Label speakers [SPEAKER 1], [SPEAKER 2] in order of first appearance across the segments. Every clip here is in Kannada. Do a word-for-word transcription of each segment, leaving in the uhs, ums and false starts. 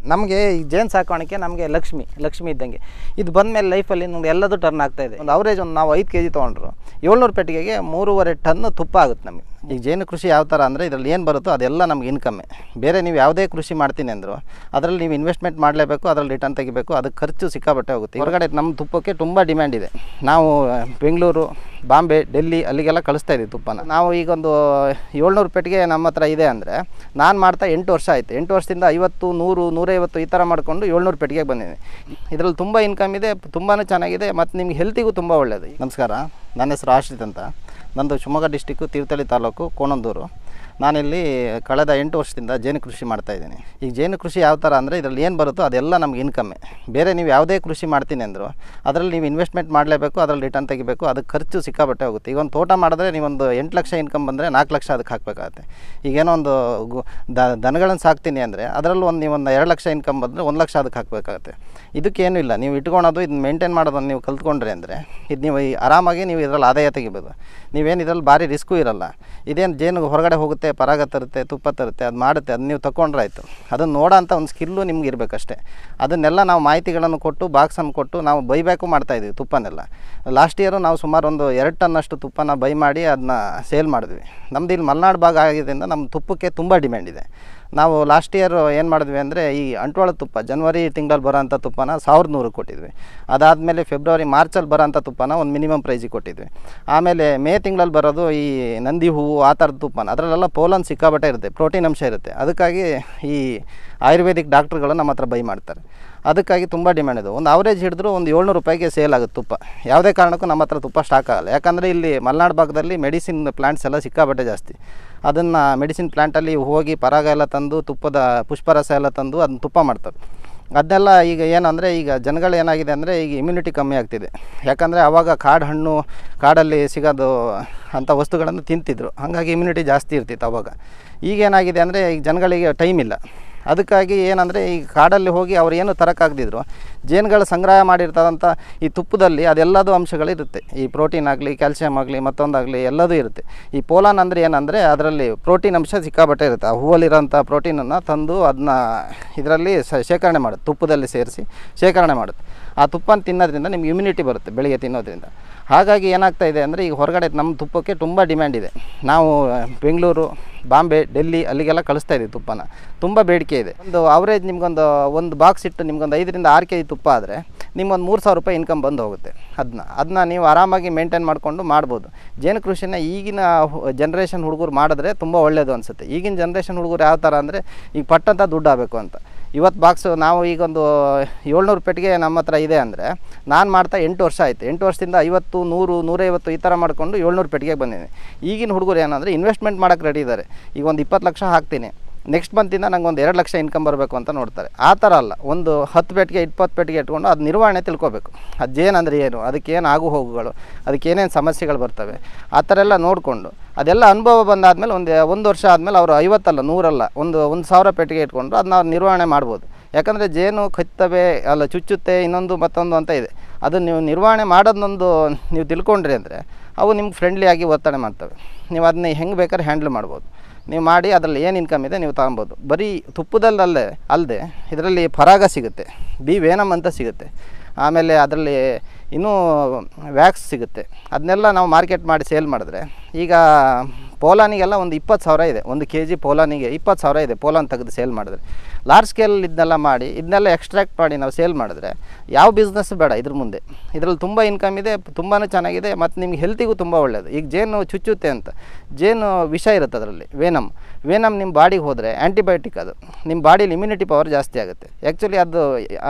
[SPEAKER 1] ನಮಗೆ ಈ ಜೇನು ಸಾಕಾಣಿಕೆ ನಮಗೆ ಲಕ್ಷ್ಮಿ ಲಕ್ಷ್ಮಿ ಇದ್ದಂಗೆ. ಇದು ಬಂದಮೇಲೆ ಲೈಫಲ್ಲಿ ನಮ್ಗೆ ಎಲ್ಲದೂ ಟರ್ನ್ ಆಗ್ತಾಯಿದೆ. ಒಂದು ಅವರೇಜ್ ಒಂದು ನಾವು ಐದು ಕೆ ಜಿ ತೊಗೊಂಡ್ರು ಏಳ್ನೂರು ಪೆಟ್ಟಿಗೆಗೆ ಮೂರುವರೆ ಟನ್ ತುಪ್ಪ ಆಗುತ್ತೆ ನಮಗೆ. ಈಗ ಜೇನು ಕೃಷಿ ಯಾವ ಥರ ಅಂದರೆ ಇದರಲ್ಲಿ ಏನು ಬರುತ್ತೋ ಅದೆಲ್ಲ ನಮ್ಗೆ ಇನ್ಕಮ್ಮೆ. ಬೇರೆ ನೀವು ಯಾವುದೇ ಕೃಷಿ ಮಾಡ್ತೀನಿ ಅಂದರು ಅದರಲ್ಲಿ ನೀವು ಇನ್ವೆಸ್ಟ್ಮೆಂಟ್ ಮಾಡಲೇಬೇಕು, ಅದರಲ್ಲಿ ರಿಟರ್ನ್ ತೆಗಿಬೇಕು, ಅದಕ್ಕೆ ಖರ್ಚು ಸಿಕ್ಕಾಬಟ್ಟೆ ಹೋಗುತ್ತೆ. ಹೊರಗಡೆ ನಮ್ಮ ತುಪ್ಪಕ್ಕೆ ತುಂಬ ಡಿಮ್ಯಾಂಡ್ ಇದೆ. ನಾವು ಬೆಂಗಳೂರು, ಬಾಂಬೆ, ಡೆಲ್ಲಿ ಅಲ್ಲಿಗೆಲ್ಲ ಕಳಿಸ್ತಾ ಇದ್ದೀವಿ ತುಪ್ಪನ. ನಾವು ಈಗೊಂದು ಏಳ್ನೂರು ಪೆಟ್ಟಿಗೆ ನಮ್ಮ ಹತ್ರ ಇದೆ ಅಂದರೆ ನಾನು ಮಾಡ್ತಾ ಎಂಟು ವರ್ಷ ಆಯಿತು. ಎಂಟು ವರ್ಷದಿಂದ ಐವತ್ತು, ನೂರು, ನೂರೈವತ್ತು ಈ ಥರ ಮಾಡಿಕೊಂಡು ಏಳ್ನೂರು ಪೆಟ್ಟಿಗೆಗೆ ಬಂದಿದ್ದೀನಿ. ಇದರಲ್ಲಿ ತುಂಬ ಇನ್ಕಮ್ ಇದೆ, ತುಂಬಾ ಚೆನ್ನಾಗಿದೆ, ಮತ್ತು ನಿಮ್ಗೆ ಹೆಲ್ತಿಗೂ ತುಂಬ ಒಳ್ಳೆಯದು. ನಮಸ್ಕಾರ, ನನ್ನ ಹೆಸರು ಆಶ್ರಿತ್ ಅಂತ. ನಂದು ಶಿವಮೊಗ್ಗ ಡಿಸ್ಟಿಕ್ಕು, ತೀರ್ಥಹಳ್ಳಿ ತಾಲೂಕು, ಕೋಣಂದೂರು. ನಾನಿಲ್ಲಿ ಕಳೆದ ಎಂಟು ವರ್ಷದಿಂದ ಜೇನು ಕೃಷಿ ಮಾಡ್ತಾಯಿದ್ದೀನಿ. ಈಗ ಜೇನು ಕೃಷಿ ಯಾವ ಥರ ಅಂದರೆ ಇದರಲ್ಲಿ ಏನು ಬರುತ್ತೋ ಅದೆಲ್ಲ ನಮ್ಗೆ ಇನ್ಕಮ್ಮೆ. ಬೇರೆ ನೀವು ಯಾವುದೇ ಕೃಷಿ ಮಾಡ್ತೀನಿ ಅಂದರು ಅದರಲ್ಲಿ ನೀವು ಇನ್ವೆಸ್ಟ್ಮೆಂಟ್ ಮಾಡಲೇಬೇಕು, ಅದರಲ್ಲಿ ರಿಟರ್ನ್ ತೆಗಿಬೇಕು, ಅದಕ್ಕೆ ಖರ್ಚು ಸಿಕ್ಕಾಬಟ್ಟೆ ಹೋಗುತ್ತೆ. ಈಗ ಒಂದು ತೋಟ ಮಾಡಿದ್ರೆ ನೀವೊಂದು ಎಂಟು ಲಕ್ಷ ಇನ್ಕಮ್ ಬಂದರೆ ನಾಲ್ಕು ಲಕ್ಷ ಅದಕ್ಕೆ ಹಾಕಬೇಕಾಗತ್ತೆ. ಈಗೇನೋ ಒಂದು ಗು ದನಗಳನ್ನು ಸಾಕ್ತೀನಿ ಅಂದರೆ ಅದರಲ್ಲೂ ಒಂದು ನೀವೊಂದು ಎರಡು ಲಕ್ಷ ಇನ್ಕಮ್ ಬಂದರೆ ಒಂದು ಲಕ್ಷ ಅದಕ್ಕೆ ಹಾಕಬೇಕಾಗತ್ತೆ. ಇದಕ್ಕೇನೂ ಇಲ್ಲ, ನೀವು ಇಟ್ಕೊಳೋದು ಇದನ್ನ ಮೇಂಟೈನ್ ಮಾಡೋದನ್ನು ನೀವು ಕಲ್ತ್ಕೊಂಡ್ರೆ ಅಂದರೆ ಇದು ನೀವು ಆರಾಮಾಗಿ ನೀವು ಇದರಲ್ಲಿ ಆದಾಯ ತೆಗಿಬೋದು. ನೀವೇನು ಇದರಲ್ಲಿ ಭಾರಿ ರಿಸ್ಕು ಇರೋಲ್ಲ. ಇದೇನು ಜೇನು ಹೊರಗಡೆ ಹೋಗುತ್ತೆ, ಪರಾಗ ತರುತ್ತೆ, ತುಪ್ಪ ತರುತ್ತೆ, ಅದು ಮಾಡುತ್ತೆ, ಅದು ನೀವು ತೊಗೊಂಡ್ರಾಯ್ತು. ಅದನ್ನು ನೋಡೋ ಅಂಥ ಒಂದು ಸ್ಕಿಲ್ಲು ನಿಮ್ಗೆ ಇರಬೇಕಷ್ಟೇ. ಅದನ್ನೆಲ್ಲ ನಾವು ಮಾಹಿತಿಗಳನ್ನು ಕೊಟ್ಟು ಬಾಕ್ಸನ್ನು ಕೊಟ್ಟು ನಾವು ಬೈಬ್ಯಾಕು ಮಾಡ್ತಾಯಿದ್ವಿ ತುಪ್ಪನೆಲ್ಲ. ಲಾಸ್ಟ್ ಇಯರು ನಾವು ಸುಮಾರು ಒಂದು ಎರಡು ಟನ್ನಷ್ಟು ತುಪ್ಪನ ಬೈ ಮಾಡಿ ಅದನ್ನ ಸೇಲ್ ಮಾಡಿದ್ವಿ. ನಮ್ದು ಇಲ್ಲಿ ಮಲೆನಾಡು ಭಾಗ ಆಗಿದ್ದರಿಂದ ನಮ್ಮ ತುಪ್ಪಕ್ಕೆ ತುಂಬ ಡಿಮ್ಯಾಂಡ್ ಇದೆ. ನಾವು ಲಾಸ್ಟ್ ಇಯರ್ ಏನು ಮಾಡಿದ್ವಿ ಅಂದರೆ ಈ ಅಂಟ್ವಾಳ ತುಪ್ಪ ಜನವರಿ ತಿಂಗಳಲ್ಲಿ ಬರೋಂಥ ತುಪ್ಪನ ಸಾವಿರದ ನೂರು ಕೊಟ್ಟಿದ್ವಿ. ಅದಾದಮೇಲೆ ಫೆಬ್ರವರಿ ಮಾರ್ಚಲ್ಲಿ ಬರೋಂಥ ತುಪ್ಪನ ಒಂದು ಮಿನಿಮಮ್ ಪ್ರೈಸಿಗೆ ಕೊಟ್ಟಿದ್ವಿ. ಆಮೇಲೆ ಮೇ ತಿಂಗಳಲ್ಲಿ ಬರೋದು ಈ ನಂದಿ ಹೂವು ಆ ಥರದ ತುಪ್ಪನ, ಅದರಲ್ಲೆಲ್ಲ ಪೋಲನ್ ಸಿಕ್ಕಾಬಟ್ಟೆ ಇರುತ್ತೆ, ಪ್ರೋಟೀನ್ ಅಂಶ ಇರುತ್ತೆ. ಅದಕ್ಕಾಗಿ ಈ ಆಯುರ್ವೇದಿಕ್ ಡಾಕ್ಟ್ರುಗಳು ನಮ್ಮ ಹತ್ರ ಬೈ ಮಾಡ್ತಾರೆ. ಅದಕ್ಕಾಗಿ ತುಂಬ ಡಿಮ್ಯಾಂಡ್ ಇದೆ. ಒಂದು ಅವರೇಜ್ ಹಿಡಿದ್ರು ಒಂದು ಏಳ್ನೂರು ರೂಪಾಯಿಗೆ ಸೇಲ್ ಆಗುತ್ತೆ ತುಪ್ಪ. ಯಾವುದೇ ಕಾರಣಕ್ಕೂ ನಮ್ಮ ಹತ್ರ ತುಪ್ಪ ಸ್ಟಾಕ್ ಆಗಲ್ಲ. ಯಾಕಂದರೆ ಇಲ್ಲಿ ಮಲೆನಾಡು ಭಾಗದಲ್ಲಿ ಮೆಡಿಸಿನ್ ಪ್ಲ್ಯಾಂಟ್ಸ್ ಎಲ್ಲ ಸಿಕ್ಕಾಬಟ್ಟೆ ಜಾಸ್ತಿ. ಅದನ್ನು ಮೆಡಿಸಿನ್ ಪ್ಲ್ಯಾಂಟಲ್ಲಿ ಹೋಗಿ ಪರಾಗ ಎಲ್ಲ ತಂದು ತುಪ್ಪದ ಪುಷ್ಪರಸ ಎಲ್ಲ ತಂದು ಅದನ್ನ ತುಪ್ಪ ಮಾಡ್ತಾರೆ. ಅದನ್ನೆಲ್ಲ ಈಗ ಏನಂದರೆ ಈಗ ಜನಗಳು ಏನಾಗಿದೆ ಅಂದರೆ ಈಗ ಇಮ್ಯುನಿಟಿ ಕಮ್ಮಿ ಆಗ್ತಿದೆ. ಯಾಕಂದರೆ ಆವಾಗ ಕಾಡು ಹಣ್ಣು, ಕಾಡಲ್ಲಿ ಸಿಗೋದು ಅಂಥ ವಸ್ತುಗಳನ್ನು ತಿಂತಿದ್ರು, ಹಾಗಾಗಿ ಇಮ್ಯುನಿಟಿ ಜಾಸ್ತಿ ಇರ್ತಿತ್ತು ಆವಾಗ. ಈಗೇನಾಗಿದೆ ಅಂದರೆ ಈಗ ಜನಗಳಿಗೆ ಟೈಮ್ ಇಲ್ಲ. ಅದಕ್ಕಾಗಿ ಏನಂದರೆ ಈ ಕಾಡಲ್ಲಿ ಹೋಗಿ ಅವ್ರು ಏನು ತರೋಕ್ಕಾಗ್ದಿದ್ರು ಜೇನುಗಳು ಸಂಗ್ರಹ ಮಾಡಿರ್ತದಂಥ ಈ ತುಪ್ಪದಲ್ಲಿ ಅದೆಲ್ಲದೂ ಅಂಶಗಳಿರುತ್ತೆ. ಈ ಪ್ರೋಟೀನ್ ಆಗಲಿ, ಕ್ಯಾಲ್ಸಿಯಮ್ ಆಗಲಿ, ಮತ್ತೊಂದಾಗಲಿ ಎಲ್ಲದೂ ಇರುತ್ತೆ. ಈ ಪೋಲಾನ್ ಅಂದರೆ ಏನಂದರೆ ಅದರಲ್ಲಿ ಪ್ರೋಟೀನ್ ಅಂಶ ಸಿಕ್ಕಾಬಟ್ಟೆ ಇರುತ್ತೆ. ಆ ಹೂವಲ್ಲಿರೋಂಥ ಪ್ರೋಟೀನನ್ನು ತಂದು ಅದನ್ನ ಇದರಲ್ಲಿ ಶೇಖರಣೆ ಮಾಡುತ್ತೆ, ತುಪ್ಪದಲ್ಲಿ ಸೇರಿಸಿ ಶೇಖರಣೆ ಮಾಡುತ್ತೆ. ಆ ತುಪ್ಪನ ತಿನ್ನೋದ್ರಿಂದ ನಿಮ್ಗೆ ಇಮ್ಯುನಿಟಿ ಬರುತ್ತೆ ಬೆಳಿಗ್ಗೆ ತಿನ್ನೋದ್ರಿಂದ. ಹಾಗಾಗಿ ಏನಾಗ್ತಾ ಇದೆ ಅಂದರೆ ಈಗ ಹೊರಗಡೆ ನಮ್ಮ ತುಪ್ಪಕ್ಕೆ ತುಂಬ ಡಿಮ್ಯಾಂಡ್ ಇದೆ. ನಾವು ಬೆಂಗಳೂರು, ಬಾಂಬೆ, ಡೆಲ್ಲಿ ಅಲ್ಲಿಗೆಲ್ಲ ಕಳಿಸ್ತಾ ಇದ್ದೀವಿ ತುಪ್ಪನ. ತುಂಬ ಬೇಡಿಕೆ ಇದೆ. ಒಂದು ಅವರೇಜ್ ನಿಮ್ಗೊಂದು ಒಂದು ಬಾಕ್ಸ್ ಇಟ್ಟು ನಿಮ್ಗೊಂದು ಐದರಿಂದ ಆರು ಕೆ ಜಿ ತುಪ್ಪ ಆದರೆ ನಿಮ್ಗೊಂದು ಮೂರು ಸಾವಿರ ರೂಪಾಯಿ ಇನ್ಕಮ್ ಬಂದು ಹೋಗುತ್ತೆ. ಅದನ್ನ ಅದನ್ನ ನೀವು ಆರಾಮಾಗಿ ಮೇಂಟೈನ್ ಮಾಡಿಕೊಂಡು ಮಾಡ್ಬೋದು. ಜೇನು ಕೃಷಿನ ಈಗಿನ ಜನ್ರೇಷನ್ ಹುಡುಗರು ಮಾಡಿದ್ರೆ ತುಂಬ ಒಳ್ಳೆಯದು ಅನಿಸುತ್ತೆ. ಈಗಿನ ಜನ್ರೇಷನ್ ಹುಡುಗರು ಯಾವ ಥರ ಅಂದರೆ ಈಗ ಪಟ್ಟಂತ ದುಡ್ಡು ಆಗಬೇಕು ಅಂತ. ಇವತ್ತು ಬಾಕ್ಸು ನಾವು ಈಗೊಂದು ಏಳ್ನೂರು ಪೆಟ್ಟಿಗೆ ನಮ್ಮ ಹತ್ರ ಇದೆ ಅಂದರೆ ನಾನು ಮಾಡ್ತಾ ಎಂಟು ವರ್ಷ ಆಯಿತು. ಎಂಟು ವರ್ಷದಿಂದ ಐವತ್ತು, ನೂರು, ನೂರೈವತ್ತು ಈ ಥರ ಮಾಡಿಕೊಂಡು ಏಳ್ನೂರು ಪೆಟ್ಟಿಗೆಗೆ ಬಂದಿದ್ದೀನಿ. ಈಗಿನ ಹುಡುಗರು ಏನಂದರೆ ಇನ್ವೆಸ್ಟ್ಮೆಂಟ್ ಮಾಡೋಕ್ಕೆ ರೆಡಿ ಇದ್ದಾರೆ. ಈಗ ಒಂದು ಇಪ್ಪತ್ತು ಲಕ್ಷ ಹಾಕ್ತೀನಿ, ನೆಕ್ಸ್ಟ್ ಮಂತಿಂದ ನಂಗೆ ಒಂದು ಎರಡು ಲಕ್ಷ ಇನ್ಕಮ್ ಬರಬೇಕು ಅಂತ ನೋಡ್ತಾರೆ. ಆ ಥರ ಅಲ್ಲ, ಒಂದು ಹತ್ತು ಪೆಟ್ಟಿಗೆ ಇಪ್ಪತ್ತು ಪೆಟ್ಟಿಗೆ ಇಟ್ಕೊಂಡು ಅದು ನಿರ್ವಹಣೆ ತಿಳ್ಕೊಬೇಕು. ಅದು ಜೇನಂದರೆ ಏನು, ಅದಕ್ಕೇನು ಆಗು ಹೋಗುಗಳು, ಅದಕ್ಕೇನೇನು ಸಮಸ್ಯೆಗಳು ಬರ್ತವೆ, ಆ ಥರ ಎಲ್ಲ ನೋಡಿಕೊಂಡು ಅದೆಲ್ಲ ಅನುಭವ ಬಂದಾದಮೇಲೆ ಒಂದು ಒಂದು ವರ್ಷ ಆದಮೇಲೆ ಅವರು ಐವತ್ತಲ್ಲ ನೂರಲ್ಲ ಒಂದು ಒಂದು ಸಾವಿರ ಪೆಟ್ಟಿಗೆ ಇಟ್ಕೊಂಡು ಅದನ್ನ ಅವ್ರು ನಿರ್ವಹಣೆ ಮಾಡ್ಬೋದು. ಯಾಕಂದರೆ ಜೇನು ಕಚ್ಚುತ್ತವೆ, ಅಲ್ಲ ಚುಚ್ಚುತ್ತೆ, ಇನ್ನೊಂದು ಮತ್ತೊಂದು ಅಂತ ಇದೆ. ಅದನ್ನು ನೀವು ನಿರ್ವಹಣೆ ಮಾಡೋದೊಂದು ನೀವು ತಿಳ್ಕೊಂಡ್ರಿ ಅಂದರೆ ಅವು ನಿಮ್ಗೆ ಫ್ರೆಂಡ್ಲಿಯಾಗಿ ಒತ್ತಡ ಮಾಡ್ತವೆ. ನೀವು ಅದನ್ನ ಹೆಂಗೆ ಬೇಕಾದ್ರೆ ಹ್ಯಾಂಡಲ್ ಮಾಡ್ಬೋದು. ನೀವು ಮಾಡಿ ಅದರಲ್ಲಿ ಏನು ಇನ್ಕಮ್ ಇದೆ ನೀವು ತಗೊಬೋದು. ಬರೀ ತುಪ್ಪದಲ್ಲೇ ಅಲ್ಲದೆ ಇದರಲ್ಲಿ ಪರಾಗ ಸಿಗುತ್ತೆ, ಬಿ ವೇನಮ್ ಅಂತ ಸಿಗುತ್ತೆ, ಆಮೇಲೆ ಅದರಲ್ಲಿ ಇನ್ನೂ ವ್ಯಾಕ್ಸ್ ಸಿಗುತ್ತೆ. ಅದನ್ನೆಲ್ಲ ನಾವು ಮಾರ್ಕೆಟ್ ಮಾಡಿ ಸೇಲ್ ಮಾಡಿದ್ರೆ ಈಗ ಪೋಲಾನಿಗೆಲ್ಲ ಒಂದು ಇಪ್ಪತ್ತು ಸಾವಿರ ಇದೆ. ಒಂದು ಕೆ ಜಿ ಪೋಲಾನಿಗೆ ಇಪ್ಪತ್ತು ಸಾವಿರ ಇದೆ ಪೋಲಾನ್ ತೆಗೆದು ಸೇಲ್ ಮಾಡಿದ್ರೆ. ಲಾರ್ಜ್ ಸ್ಕೇಲ್ ಇದನ್ನೆಲ್ಲ ಮಾಡಿ ಇದನ್ನೆಲ್ಲ ಎಕ್ಸ್ಟ್ರಾಕ್ಟ್ ಮಾಡಿ ನಾವು ಸೇಲ್ ಮಾಡಿದ್ರೆ ಯಾವ ಬಿಸ್ನೆಸ್ ಬೇಡ ಇದ್ರ ಮುಂದೆ. ಇದರಲ್ಲಿ ತುಂಬ ಇನ್ಕಮ್ ಇದೆ, ತುಂಬಾ ಚೆನ್ನಾಗಿದೆ, ಮತ್ತು ನಿಮ್ಗೆ ಹೆಲ್ತಿಗೂ ತುಂಬ ಒಳ್ಳೆಯದು. ಈಗ ಜೇನು ಚುಚ್ಚುತ್ತೆ ಅಂತ, ಜೇನು ವಿಷ ಇರುತ್ತೆ ಅದರಲ್ಲಿ, ವೇನಮ್ ವೇನಮ್ ನಿಮ್ಮ ಬಾಡಿಗೆ ಹೋದರೆ ಆ್ಯಂಟಿಬಯೋಟಿಕ್, ಅದು ನಿಮ್ಮ ಬಾಡಿಲಿ ಇಮ್ಯುನಿಟಿ ಪವರ್ ಜಾಸ್ತಿ ಆಗುತ್ತೆ. ಆ್ಯಕ್ಚುಲಿ ಅದು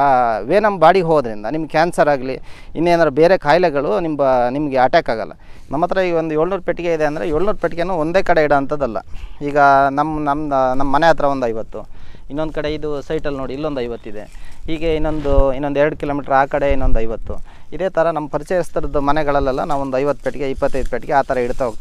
[SPEAKER 1] ವೇನಮ್ ಬಾಡಿಗೆ ಹೋದ್ರಿಂದ ನಿಮ್ಗೆ ಕ್ಯಾನ್ಸರ್ ಆಗಲಿ ಇನ್ನೇನಾದ್ರು ಬೇರೆ ಕಾಯಿಲೆಗಳು ನಿಮ್ಮ ನಿಮಗೆ ಅಟ್ಯಾಕ್ ಆಗೋಲ್ಲ. ನಮ್ಮ ಹತ್ರ ಈಗ ಒಂದು ಏಳ್ನೂರು ಪೆಟ್ಟಿಗೆ ಇದೆ ಅಂದರೆ ಏಳ್ನೂರು ಪೆಟ್ಟಿಗೆನೂ ಒಂದೇ ಕಡೆ ಇಡೋ ಅಂಥದ್ದಲ್ಲ. ಈಗ ನಮ್ಮ ನಮ್ಮ ನಮ್ಮ ಮನೆ ಹತ್ರ ಒಂದು ಐವತ್ತು, ಇನ್ನೊಂದು ಕಡೆ ಇದು ಸೈಟಲ್ಲಿ ನೋಡಿ ಇಲ್ಲೊಂದು ಐವತ್ತಿದೆ, ಹೀಗೆ ಇನ್ನೊಂದು ಇನ್ನೊಂದು ಎರಡು ಕಿಲೋಮೀಟ್ರ್ ಆ ಕಡೆ ಇನ್ನೊಂದು ಐವತ್ತು. ಇದೇ ಥರ ನಮ್ಮ ಪರಿಚಯಸ್ಥರದ್ದು ಮನೆಗಳಲ್ಲೆಲ್ಲ ನಾವು ಒಂದು ಐವತ್ತು ಪೆಟ್ಟಿಗೆ, ಇಪ್ಪತ್ತೈದು ಪೆಟ್ಟಿಗೆ ಆ ಥರ ಇಡ್ತಾ ಹೋಗ್ತೀವಿ.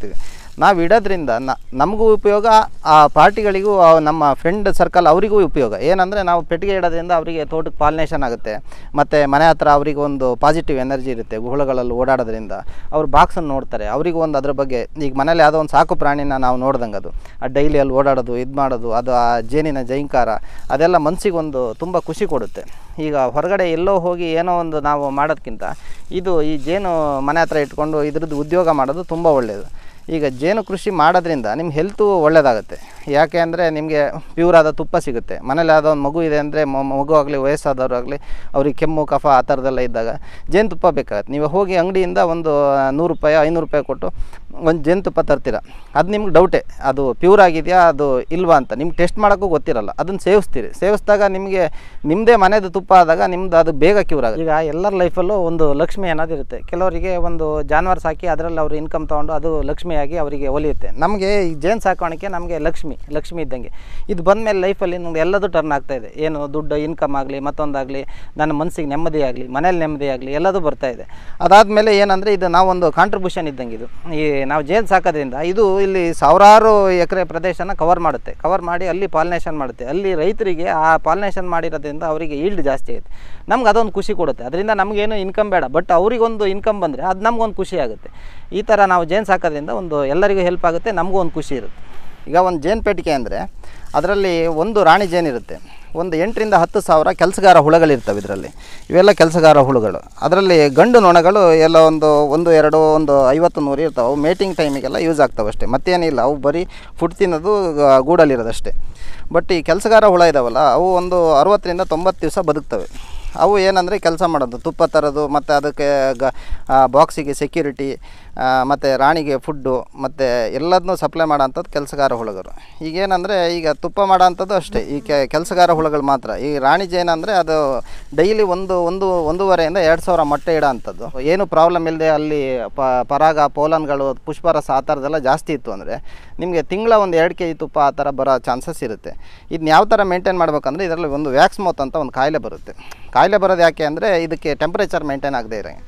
[SPEAKER 1] ನಾವು ಇಡೋದ್ರಿಂದ ನಮಗೂ ಉಪಯೋಗ, ಆ ಪಾರ್ಟಿಗಳಿಗೂ, ನಮ್ಮ ಫ್ರೆಂಡ್ ಸರ್ಕಲ್ ಅವರಿಗೂ ಉಪಯೋಗ. ಏನಂದರೆ ನಾವು ಪೆಟ್ಟಿಗೆ ಇಡೋದ್ರಿಂದ ಅವರಿಗೆ ತೋಟಕ್ಕೆ ಪಾಲಿನೇಷನ್ ಆಗುತ್ತೆ, ಮತ್ತು ಮನೆ ಹತ್ರ ಅವರಿಗೆ ಒಂದು ಪಾಸಿಟಿವ್ ಎನರ್ಜಿ ಇರುತ್ತೆ. ಹುಳುಗಳಲ್ಲಿ ಓಡಾಡೋದ್ರಿಂದ ಅವ್ರು ಬಾಕ್ಸನ್ನು ನೋಡ್ತಾರೆ, ಅವರಿಗೂ ಒಂದು ಅದ್ರ ಬಗ್ಗೆ, ಈಗ ಮನೇಲಿ ಯಾವುದೋ ಒಂದು ಸಾಕು ಪ್ರಾಣಿನ ನಾವು ನೋಡ್ದಂಗೆ ಅದು ಆ ಡೈಲಿ ಅಲ್ಲಿ ಓಡಾಡೋದು, ಇದು ಮಾಡೋದು, ಅದು ಆ ಜೇನಿನ ಜೈಂಕಾರ ಅದೆಲ್ಲ ಮನಸ್ಸಿಗೊಂದು ತುಂಬ ಖುಷಿ ಕೊಡುತ್ತೆ. ಈಗ ಹೊರಗಡೆ ಎಲ್ಲೋ ಹೋಗಿ ಏನೋ ಒಂದು ನಾವು ಮಾಡೋದಕ್ಕಿಂತ ಇದು ಈ ಜೇನು ಮನೆ ಹತ್ರ ಇಟ್ಕೊಂಡು ಇದ್ರದ್ದು ಉದ್ಯೋಗ ಮಾಡೋದು ತುಂಬ ಒಳ್ಳೆಯದು. ಈಗ ಜೇನು ಕೃಷಿ ಮಾಡೋದ್ರಿಂದ ನಿಮ್ಮ ಹೆಲ್ತು ಒಳ್ಳೆಯದಾಗುತ್ತೆ. ಯಾಕೆ ಅಂದರೆ ನಿಮಗೆ ಪ್ಯೂರ್ ಆದ ತುಪ್ಪ ಸಿಗುತ್ತೆ. ಮನೇಲಿ ಯಾವುದೋ ಒಂದು ಮಗು ಇದೆ ಅಂದರೆ ಮಗು ಆಗಲಿ ವಯಸ್ಸಾದವರು ಆಗಲಿ ಅವ್ರಿಗೆ ಕೆಮ್ಮು ಕಫ ಆ ಥರದ್ದೆಲ್ಲ ಇದ್ದಾಗ ಜೇನುತುಪ್ಪ ಬೇಕಾಗುತ್ತೆ. ನೀವು ಹೋಗಿ ಅಂಗಡಿಯಿಂದ ಒಂದು ನೂರು ರೂಪಾಯಿ ಐನೂರು ರೂಪಾಯಿ ಕೊಟ್ಟು ಒಂದು ಜೇನುತುಪ್ಪ ತರ್ತೀರ, ಅದು ನಿಮ್ಗೆ ಡೌಟೇ ಅದು ಪ್ಯೂರ್ ಆಗಿದೆಯಾ ಅದು ಇಲ್ವಾ ಅಂತ ನಿಮ್ಗೆ ಟೆಸ್ಟ್ ಮಾಡೋಕ್ಕೂ ಗೊತ್ತಿರಲ್ಲ. ಅದನ್ನು ಸೇವಿಸ್ತೀರಿ, ಸೇವಿಸಿದಾಗ ನಿಮಗೆ ನಿಮ್ಮದೇ ಮನೆಯದು ತುಪ್ಪ ಆದಾಗ ನಿಮ್ದು ಅದು ಬೇಗ ಕ್ಯೂರ್ ಆಗುತ್ತೆ. ಈಗ ಎಲ್ಲರ ಲೈಫಲ್ಲೂ ಒಂದು ಲಕ್ಷ್ಮಿ ಅನ್ನೋದಿರುತ್ತೆ. ಕೆಲವರಿಗೆ ಒಂದು ಜಾನುವಾರು ಸಾಕಿ ಅದರಲ್ಲಿ ಅವರು ಇನ್ಕಮ್ ತೊಗೊಂಡು ಅದು ಲಕ್ಷ್ಮಿಯಾಗಿ ಅವರಿಗೆ ಒಲಿಯುತ್ತೆ. ನಮಗೆ ಈ ಜೇನು ಸಾಕಾಣಿಕೆ ನಮಗೆ ಲಕ್ಷ್ಮಿ ಲಕ್ಷ್ಮಿ ಇದ್ದಂಗೆ. ಇದು ಬಂದ ಮೇಲೆ ಲೈಫಲ್ಲಿ ನಮ್ಗೆ ಎಲ್ಲದೂ ಟರ್ನ್ ಆಗ್ತಾಯಿದೆ. ಏನು ದುಡ್ಡು ಇನ್ಕಮ್ ಆಗಲಿ, ಮತ್ತೊಂದಾಗಲಿ, ನನ್ನ ಮನಸ್ಸಿಗೆ ನೆಮ್ಮದಿ ಆಗಲಿ, ಮನೇಲಿ ನೆಮ್ಮದಿ ಆಗಲಿ, ಎಲ್ಲದೂ ಬರ್ತಾಯಿದೆ. ಅದಾದಮೇಲೆ ಏನಂದರೆ ಇದು ನಾವೊಂದು ಕಾಂಟ್ರಿಬ್ಯೂಷನ್ ಇದ್ದಂಗೆ. ಇದು ಈ ನಾವು ಜೇನು ಸಾಕೋದ್ರಿಂದ ಇದು ಇಲ್ಲಿ ಸಾವಿರಾರು ಎಕರೆ ಪ್ರದೇಶನ ಕವರ್ ಮಾಡುತ್ತೆ. ಕವರ್ ಮಾಡಿ ಅಲ್ಲಿ ಪಾಲಿನೇಷನ್ ಮಾಡುತ್ತೆ. ಅಲ್ಲಿ ರೈತರಿಗೆ ಆ ಪಾಲಿನೇಷನ್ ಮಾಡಿರೋದ್ರಿಂದ ಅವರಿಗೆ ಈಲ್ಡ್ ಜಾಸ್ತಿ ಆಗುತ್ತೆ. ನಮ್ಗೆ ಅದೊಂದು ಖುಷಿ ಕೊಡುತ್ತೆ. ಅದರಿಂದ ನಮಗೇನು ಇನ್ಕಮ್ ಬೇಡ, ಬಟ್ ಅವರಿಗೊಂದು ಇನ್ಕಮ್ ಬಂದರೆ ಅದು ನಮಗೊಂದು ಖುಷಿ ಆಗುತ್ತೆ. ಈ ಥರ ನಾವು ಜೇನು ಸಾಕೋದ್ರಿಂದ ಒಂದು ಎಲ್ಲರಿಗೂ ಹೆಲ್ಪ್ ಆಗುತ್ತೆ, ನಮಗೂ ಒಂದು ಖುಷಿ ಇರುತ್ತೆ. ಈಗ ಒಂದು ಜೇನು ಪೆಟ್ಟಿಗೆ ಅಂದರೆ ಅದರಲ್ಲಿ ಒಂದು ರಾಣಿ ಜೇನಿರುತ್ತೆ, ಒಂದು ಎಂಟರಿಂದ ಹತ್ತು ಸಾವಿರ ಕೆಲಸಗಾರ ಹುಳುಗಳಿರ್ತವೆ. ಇದರಲ್ಲಿ ಇವೆಲ್ಲ ಕೆಲಸಗಾರ ಹುಳುಗಳು. ಅದರಲ್ಲಿ ಗಂಡು ನೊಣಗಳು ಎಲ್ಲ ಒಂದು ಒಂದು ಎರಡು ಒಂದು ಐವತ್ತು ನೂರು ಇರ್ತವೆ. ಅವು ಮೇಟಿಂಗ್ ಟೈಮಿಗೆಲ್ಲ ಯೂಸ್ ಆಗ್ತವೆ ಅಷ್ಟೇ, ಮತ್ತೇನಿಲ್ಲ. ಅವು ಬರೀ ಫುಡ್ ತಿನ್ನೋದು ಗೂಡಲ್ಲಿರೋದಷ್ಟೇ. ಬಟ್ ಈ ಕೆಲಸಗಾರ ಹುಳ ಇದಾವಲ್ಲ ಅವು ಒಂದು ಅರವತ್ತರಿಂದ ತೊಂಬತ್ತು ದಿವಸ ಬದುಕ್ತವೆ. ಅವು ಏನಂದರೆ ಕೆಲಸ ಮಾಡೋದು, ತುಪ್ಪ ತರೋದು, ಮತ್ತು ಅದಕ್ಕೆ ಗ ಬಾಕ್ಸಿಗೆ ಸೆಕ್ಯೂರಿಟಿ, ಮತ್ತು ರಾಣಿಗೆ ಫುಡ್ಡು, ಮತ್ತು ಎಲ್ಲದನ್ನೂ ಸಪ್ಲೈ ಮಾಡೋಂಥದ್ದು ಕೆಲಸಗಾರ ಹುಳುಗಳು. ಈಗೇನಂದರೆ ಈಗ ತುಪ್ಪ ಮಾಡೋಂಥದ್ದು ಅಷ್ಟೇ ಈ ಕೆಲಸಗಾರ ಹುಳುಗಳು ಮಾತ್ರ. ಈ ರಾಣಿ ಜೇನಂದರೆ ಅದು ಡೈಲಿ ಒಂದು ಒಂದು ಒಂದೂವರೆಯಿಂದ ಎರಡು ಸಾವಿರ ಮೊಟ್ಟೆ ಇಡೋ ಅಂಥದ್ದು. ಏನು ಪ್ರಾಬ್ಲಮ್ ಇಲ್ಲದೆ ಅಲ್ಲಿ ಪ ಪರಾಗ ಪೋಲನ್ಗಳು ಪುಷ್ಪರಸ ಆ ಥರದ್ದೆಲ್ಲ ಜಾಸ್ತಿ ಇತ್ತು ಅಂದರೆ ನಿಮಗೆ ತಿಂಗಳ ಒಂದು ಎರಡು ಕೆ ಜಿ ತುಪ್ಪ ಆ ಥರ ಬರೋ ಚಾನ್ಸಸ್ ಇರುತ್ತೆ. ಇದನ್ನ ಯಾವ ಥರ ಮೇಂಟೈನ್ ಮಾಡ್ಬೇಕಂದ್ರೆ ಇದರಲ್ಲಿ ಒಂದು ವ್ಯಾಕ್ಸ್ ಮೌತ್ ಅಂತ ಒಂದು ಕಾಯಿಲೆ ಬರುತ್ತೆ. ಕಾಯಿಲೆ ಬರೋದು ಯಾಕೆ ಅಂದರೆ ಇದಕ್ಕೆ ಟೆಂಪ್ರೇಚರ್ ಮೇಂಟೈನ್ ಆಗದೆ ಇರೋಂಗೆ,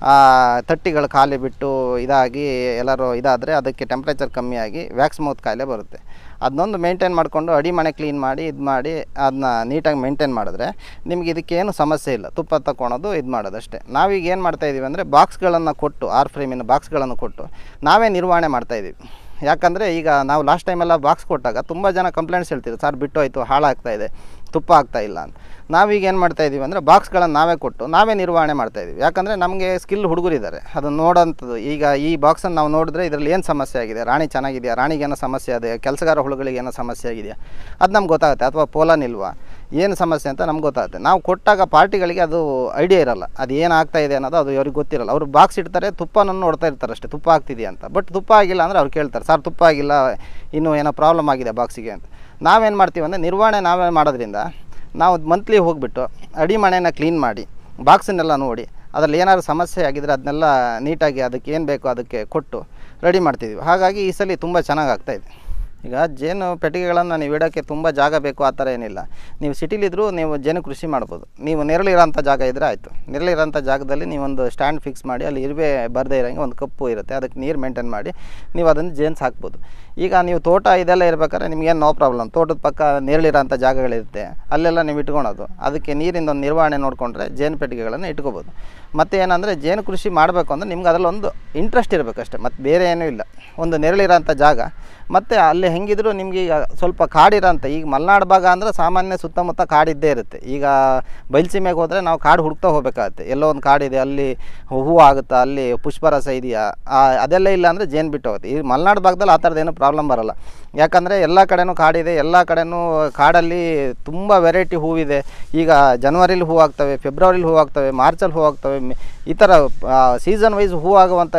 [SPEAKER 1] ತಟ್ಟಿಗಳು ಖಾಲಿ ಬಿಟ್ಟು ಇದಾಗಿ ಎಲ್ಲರೂ ಇದಾದರೆ ಅದಕ್ಕೆ ಟೆಂಪ್ರೇಚರ್ ಕಮ್ಮಿಯಾಗಿ ವ್ಯಾಕ್ಸ್ ಮೌತ್ ಕಾಯಿಲೆ ಬರುತ್ತೆ. ಅದನ್ನೊಂದು ಮೇಂಟೈನ್ ಮಾಡಿಕೊಂಡು ಅಡಿ ಮನೆ ಕ್ಲೀನ್ ಮಾಡಿ ಇದು ಮಾಡಿ ಅದನ್ನ ನೀಟಾಗಿ ಮೇಂಟೈನ್ ಮಾಡಿದ್ರೆ ನಿಮ್ಗೆ ಇದಕ್ಕೇನು ಸಮಸ್ಯೆ ಇಲ್ಲ. ತುಪ್ಪ ತಗೊಳೋದು ಇದು ಮಾಡೋದು ಅಷ್ಟೇ. ನಾವೀಗ ಏನು ಮಾಡ್ತಾಯಿದ್ದೀವಿ ಅಂದರೆ ಬಾಕ್ಸ್ಗಳನ್ನು ಕೊಟ್ಟು ಆರ್ ಫ್ರೇಮಿನ ಬಾಕ್ಸ್ಗಳನ್ನು ಕೊಟ್ಟು ನಾವೇ ನಿರ್ವಹಣೆ ಮಾಡ್ತಾಯಿದ್ದೀವಿ. ಯಾಕಂದರೆ ಈಗ ನಾವು ಲಾಸ್ಟ್ ಟೈಮೆಲ್ಲ ಬಾಕ್ಸ್ ಕೊಟ್ಟಾಗ ತುಂಬ ಜನ ಕಂಪ್ಲೇಂಟ್ಸ್ ಹೇಳ್ತಿದ್ರು, ಸರ್ ಬಿಟ್ಟು ಹೋಯ್ತು, ಹಾಳಾಗ್ತಾಯಿದೆ, ತುಪ್ಪ ಆಗ್ತಾಯಿಲ್ಲ ಅಂತ. ನಾವೀಗ ಏನು ಮಾಡ್ತಾಯಿದ್ದೀವಿ ಅಂದರೆ ಬಾಕ್ಸ್ಗಳನ್ನು ನಾವೇ ಕೊಟ್ಟು ನಾವೇ ನಿರ್ವಹಣೆ ಮಾಡ್ತಾಯಿದ್ದೀವಿ. ಯಾಕಂದರೆ ನಮಗೆ ಸ್ಕಿಲ್ ಹುಡುಗರಿದ್ದಾರೆ ಅದನ್ನು ನೋಡೋಂಥದ್ದು. ಈಗ ಈ ಬಾಕ್ಸನ್ನು ನಾವು ನೋಡಿದ್ರೆ ಇದರಲ್ಲಿ ಏನು ಸಮಸ್ಯೆ ಆಗಿದೆ, ರಾಣಿ ಚೆನ್ನಾಗಿದೆಯಾ, ರಾಣಿಗೆ ಏನೋ ಸಮಸ್ಯೆ ಇದೆ, ಕೆಲಸಗಾರ ಹುಳುಗಳಿಗೆ ಏನೋ ಸಮಸ್ಯೆ ಆಗಿದೆಯಾ ಅದು ನಮ್ಗೆ ಗೊತ್ತಾಗುತ್ತೆ, ಅಥವಾ ಪೋಲನ್ ಇಲ್ವಾ, ಏನು ಸಮಸ್ಯೆ ಅಂತ ನಮ್ಗೆ ಗೊತ್ತಾಗುತ್ತೆ. ನಾವು ಕೊಟ್ಟಾಗ ಪಾರ್ಟಿಗಳಿಗೆ ಅದು ಐಡಿಯಾ ಇರೋಲ್ಲ, ಅದು ಏನಾಗ್ತಾಯಿದೆ ಅನ್ನೋದು ಅದು ಅವ್ರಿಗೆ ಗೊತ್ತಿರಲ್ಲ. ಅವರು ಬಾಕ್ಸ್ ಇಡ್ತಾರೆ, ತುಪ್ಪನನ್ನು ನೋಡ್ತಾ ಇರ್ತಾರೆ ಅಷ್ಟೇ, ತುಪ್ಪ ಆಗ್ತಿದೆಯಾ ಅಂತ. ಬಟ್ ತುಪ್ಪ ಆಗಿಲ್ಲ ಅಂದರೆ ಅವ್ರು ಕೇಳ್ತಾರೆ, ಸರ್ ತುಪ್ಪ ಆಗಿಲ್ಲ, ಇನ್ನೂ ಏನೋ ಪ್ರಾಬ್ಲಮ್ ಆಗಿದೆ ಬಾಕ್ಸಿಗೆ ಅಂತ. ನಾವೇನು ಮಾಡ್ತೀವಿ ಅಂದರೆ ನಿರ್ವಹಣೆ ನಾವೇ ಮಾಡೋದ್ರಿಂದ ನಾವು ಮಂತ್ಲಿ ಹೋಗಿಬಿಟ್ಟು ಅಡಿ ಮನೆಯನ್ನು ಕ್ಲೀನ್ ಮಾಡಿ ಬಾಕ್ಸನ್ನೆಲ್ಲ ನೋಡಿ ಅದರಲ್ಲಿ ಏನಾದ್ರು ಸಮಸ್ಯೆ ಆಗಿದ್ರೆ ಅದನ್ನೆಲ್ಲ ನೀಟಾಗಿ ಅದಕ್ಕೆ ಏನು ಬೇಕೋ ಅದಕ್ಕೆ ಕೊಟ್ಟು ರೆಡಿ ಮಾಡ್ತಿದ್ದೀವಿ. ಹಾಗಾಗಿ ಈ ಸಲ ತುಂಬ ಚೆನ್ನಾಗಿ ಆಗ್ತಾಯಿದೆ. ಈಗ ಜೇನು ಪೆಟ್ಟಿಗೆಗಳನ್ನು ನೀವು ಇಡೋಕ್ಕೆ ತುಂಬ ಜಾಗ ಬೇಕು ಆ ಥರ ಏನಿಲ್ಲ. ನೀವು ಸಿಟಿಲಿದ್ದರೂ ನೀವು ಜೇನು ಕೃಷಿ ಮಾಡ್ಬೋದು. ನೀವು ನೆರಳಿರೋಂಥ ಜಾಗ ಇದ್ದರೆ ಆಯಿತು. ನೆರಳಿರೋಂಥ ಜಾಗದಲ್ಲಿ ನೀವೊಂದು ಸ್ಟ್ಯಾಂಡ್ ಫಿಕ್ಸ್ ಮಾಡಿ ಅಲ್ಲಿ ಇರುವೆ ಬರದೇ ಇರೋಂಗೆ ಒಂದು ಕಪ್ಪು ಇರುತ್ತೆ, ಅದಕ್ಕೆ ನೀರು ಮೇಂಟೈನ್ ಮಾಡಿ ನೀವು ಅದನ್ನು ಜೇನು ಸಾಕ್ಬೋದು. ಈಗ ನೀವು ತೋಟ ಇದೆಲ್ಲ ಇರ್ಬೇಕಾದ್ರೆ ನಿಮಗೇನು ನೋ ಪ್ರಾಬ್ಲಮ್. ತೋಟದ ಪಕ್ಕ ನೆರಳಿರೋಂಥ ಜಾಗಗಳಿರುತ್ತೆ, ಅಲ್ಲೆಲ್ಲ ನೀವು ಇಟ್ಕೊಳೋದು. ಅದಕ್ಕೆ ನೀರಿಂದ ಒಂದು ನಿರ್ವಹಣೆ ನೋಡಿಕೊಂಡ್ರೆ ಜೇನು ಪೆಟ್ಟಿಗೆಗಳನ್ನು ಇಟ್ಕೋಬೋದು. ಮತ್ತು ಏನಂದರೆ ಜೇನು ಕೃಷಿ ಮಾಡಬೇಕು ಅಂದರೆ ನಿಮ್ಗೆ ಅದರಲ್ಲಿ ಒಂದು ಇಂಟ್ರೆಸ್ಟ್ ಇರಬೇಕಷ್ಟೆ, ಮತ್ತು ಬೇರೆ ಏನೂ ಇಲ್ಲ. ಒಂದು ನೆರಳಿರೋಂಥ ಜಾಗ, ಮತ್ತು ಅಲ್ಲಿ ಹೆಂಗಿದ್ರು ನಿಮಗೆ ಈಗ ಸ್ವಲ್ಪ ಕಾಡಿರೋಂಥ, ಈಗ ಮಲೆನಾಡು ಭಾಗ ಅಂದರೆ ಸಾಮಾನ್ಯ ಸುತ್ತಮುತ್ತ ಕಾಡಿದ್ದೇ ಇರುತ್ತೆ. ಈಗ ಬಯಲುಸೀಮೆಗೆ ಹೋದರೆ ನಾವು ಕಾಡು ಹುಡುಕ್ತಾ ಹೋಗಬೇಕಾಗತ್ತೆ. ಎಲ್ಲೋ ಒಂದು ಕಾಡಿದೆ, ಅಲ್ಲಿ ಹೂವು ಆಗುತ್ತಾ, ಅಲ್ಲಿ ಪುಷ್ಪರಸ ಇದೆಯಾ, ಅದೆಲ್ಲ ಇಲ್ಲ ಅಂದರೆ ಜೇನು ಬಿಟ್ಟು ಹೋಗುತ್ತೆ. ಈ ಮಲೆನಾಡು ಭಾಗದಲ್ಲಿ ಆ ಥರದ್ದೇನು ಪ್ರಾಬ್ಲಮ್ ಬರೋಲ್ಲ. ಯಾಕಂದರೆ ಎಲ್ಲ ಕಡೆನೂ ಕಾಡಿದೆ, ಎಲ್ಲ ಕಡೆನೂ ಕಾಡಲ್ಲಿ ತುಂಬ ವೆರೈಟಿ ಹೂವಿದೆ. ಈಗ ಜನವರಿಲಿ ಹೂ ಆಗ್ತವೆ, ಫೆಬ್ರವರಿಲಿ ಹೂ ಆಗ್ತವೆ, ಮಾರ್ಚಲ್ಲಿ ಹೂ ಆಗ್ತವೆ. ಈ ಥರ ಸೀಸನ್ ವೈಸ್ ಹೂ ಆಗುವಂಥ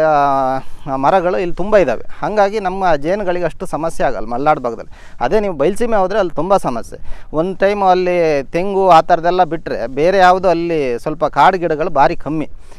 [SPEAKER 1] ಮರಗಳು ಇಲ್ಲಿ ತುಂಬ ಇದ್ದಾವೆ. ಹಾಗಾಗಿ ನಮ್ಮ ಜೇನುಗಳಿಗೆ ಅಷ್ಟು ಸಮಸ್ಯೆ ಆಗಲ್ಲ ಮಲೆನಾಡು ಭಾಗದಲ್ಲಿ. ಅದೇ ನೀವು ಬಯಲುಸೀಮೆ ಹೋದರೆ ಅಲ್ಲಿ ತುಂಬ ಸಮಸ್ಯೆ. ಒಂದು ಟೈಮು ಅಲ್ಲಿ ತೆಂಗು ಆ ಥರದ್ದೆಲ್ಲ ಬಿಟ್ಟರೆ ಬೇರೆ ಯಾವುದು ಅಲ್ಲಿ ಸ್ವಲ್ಪ ಕಾಡು ಗಿಡಗಳು ಭಾರಿ ಕಮ್ಮಿ.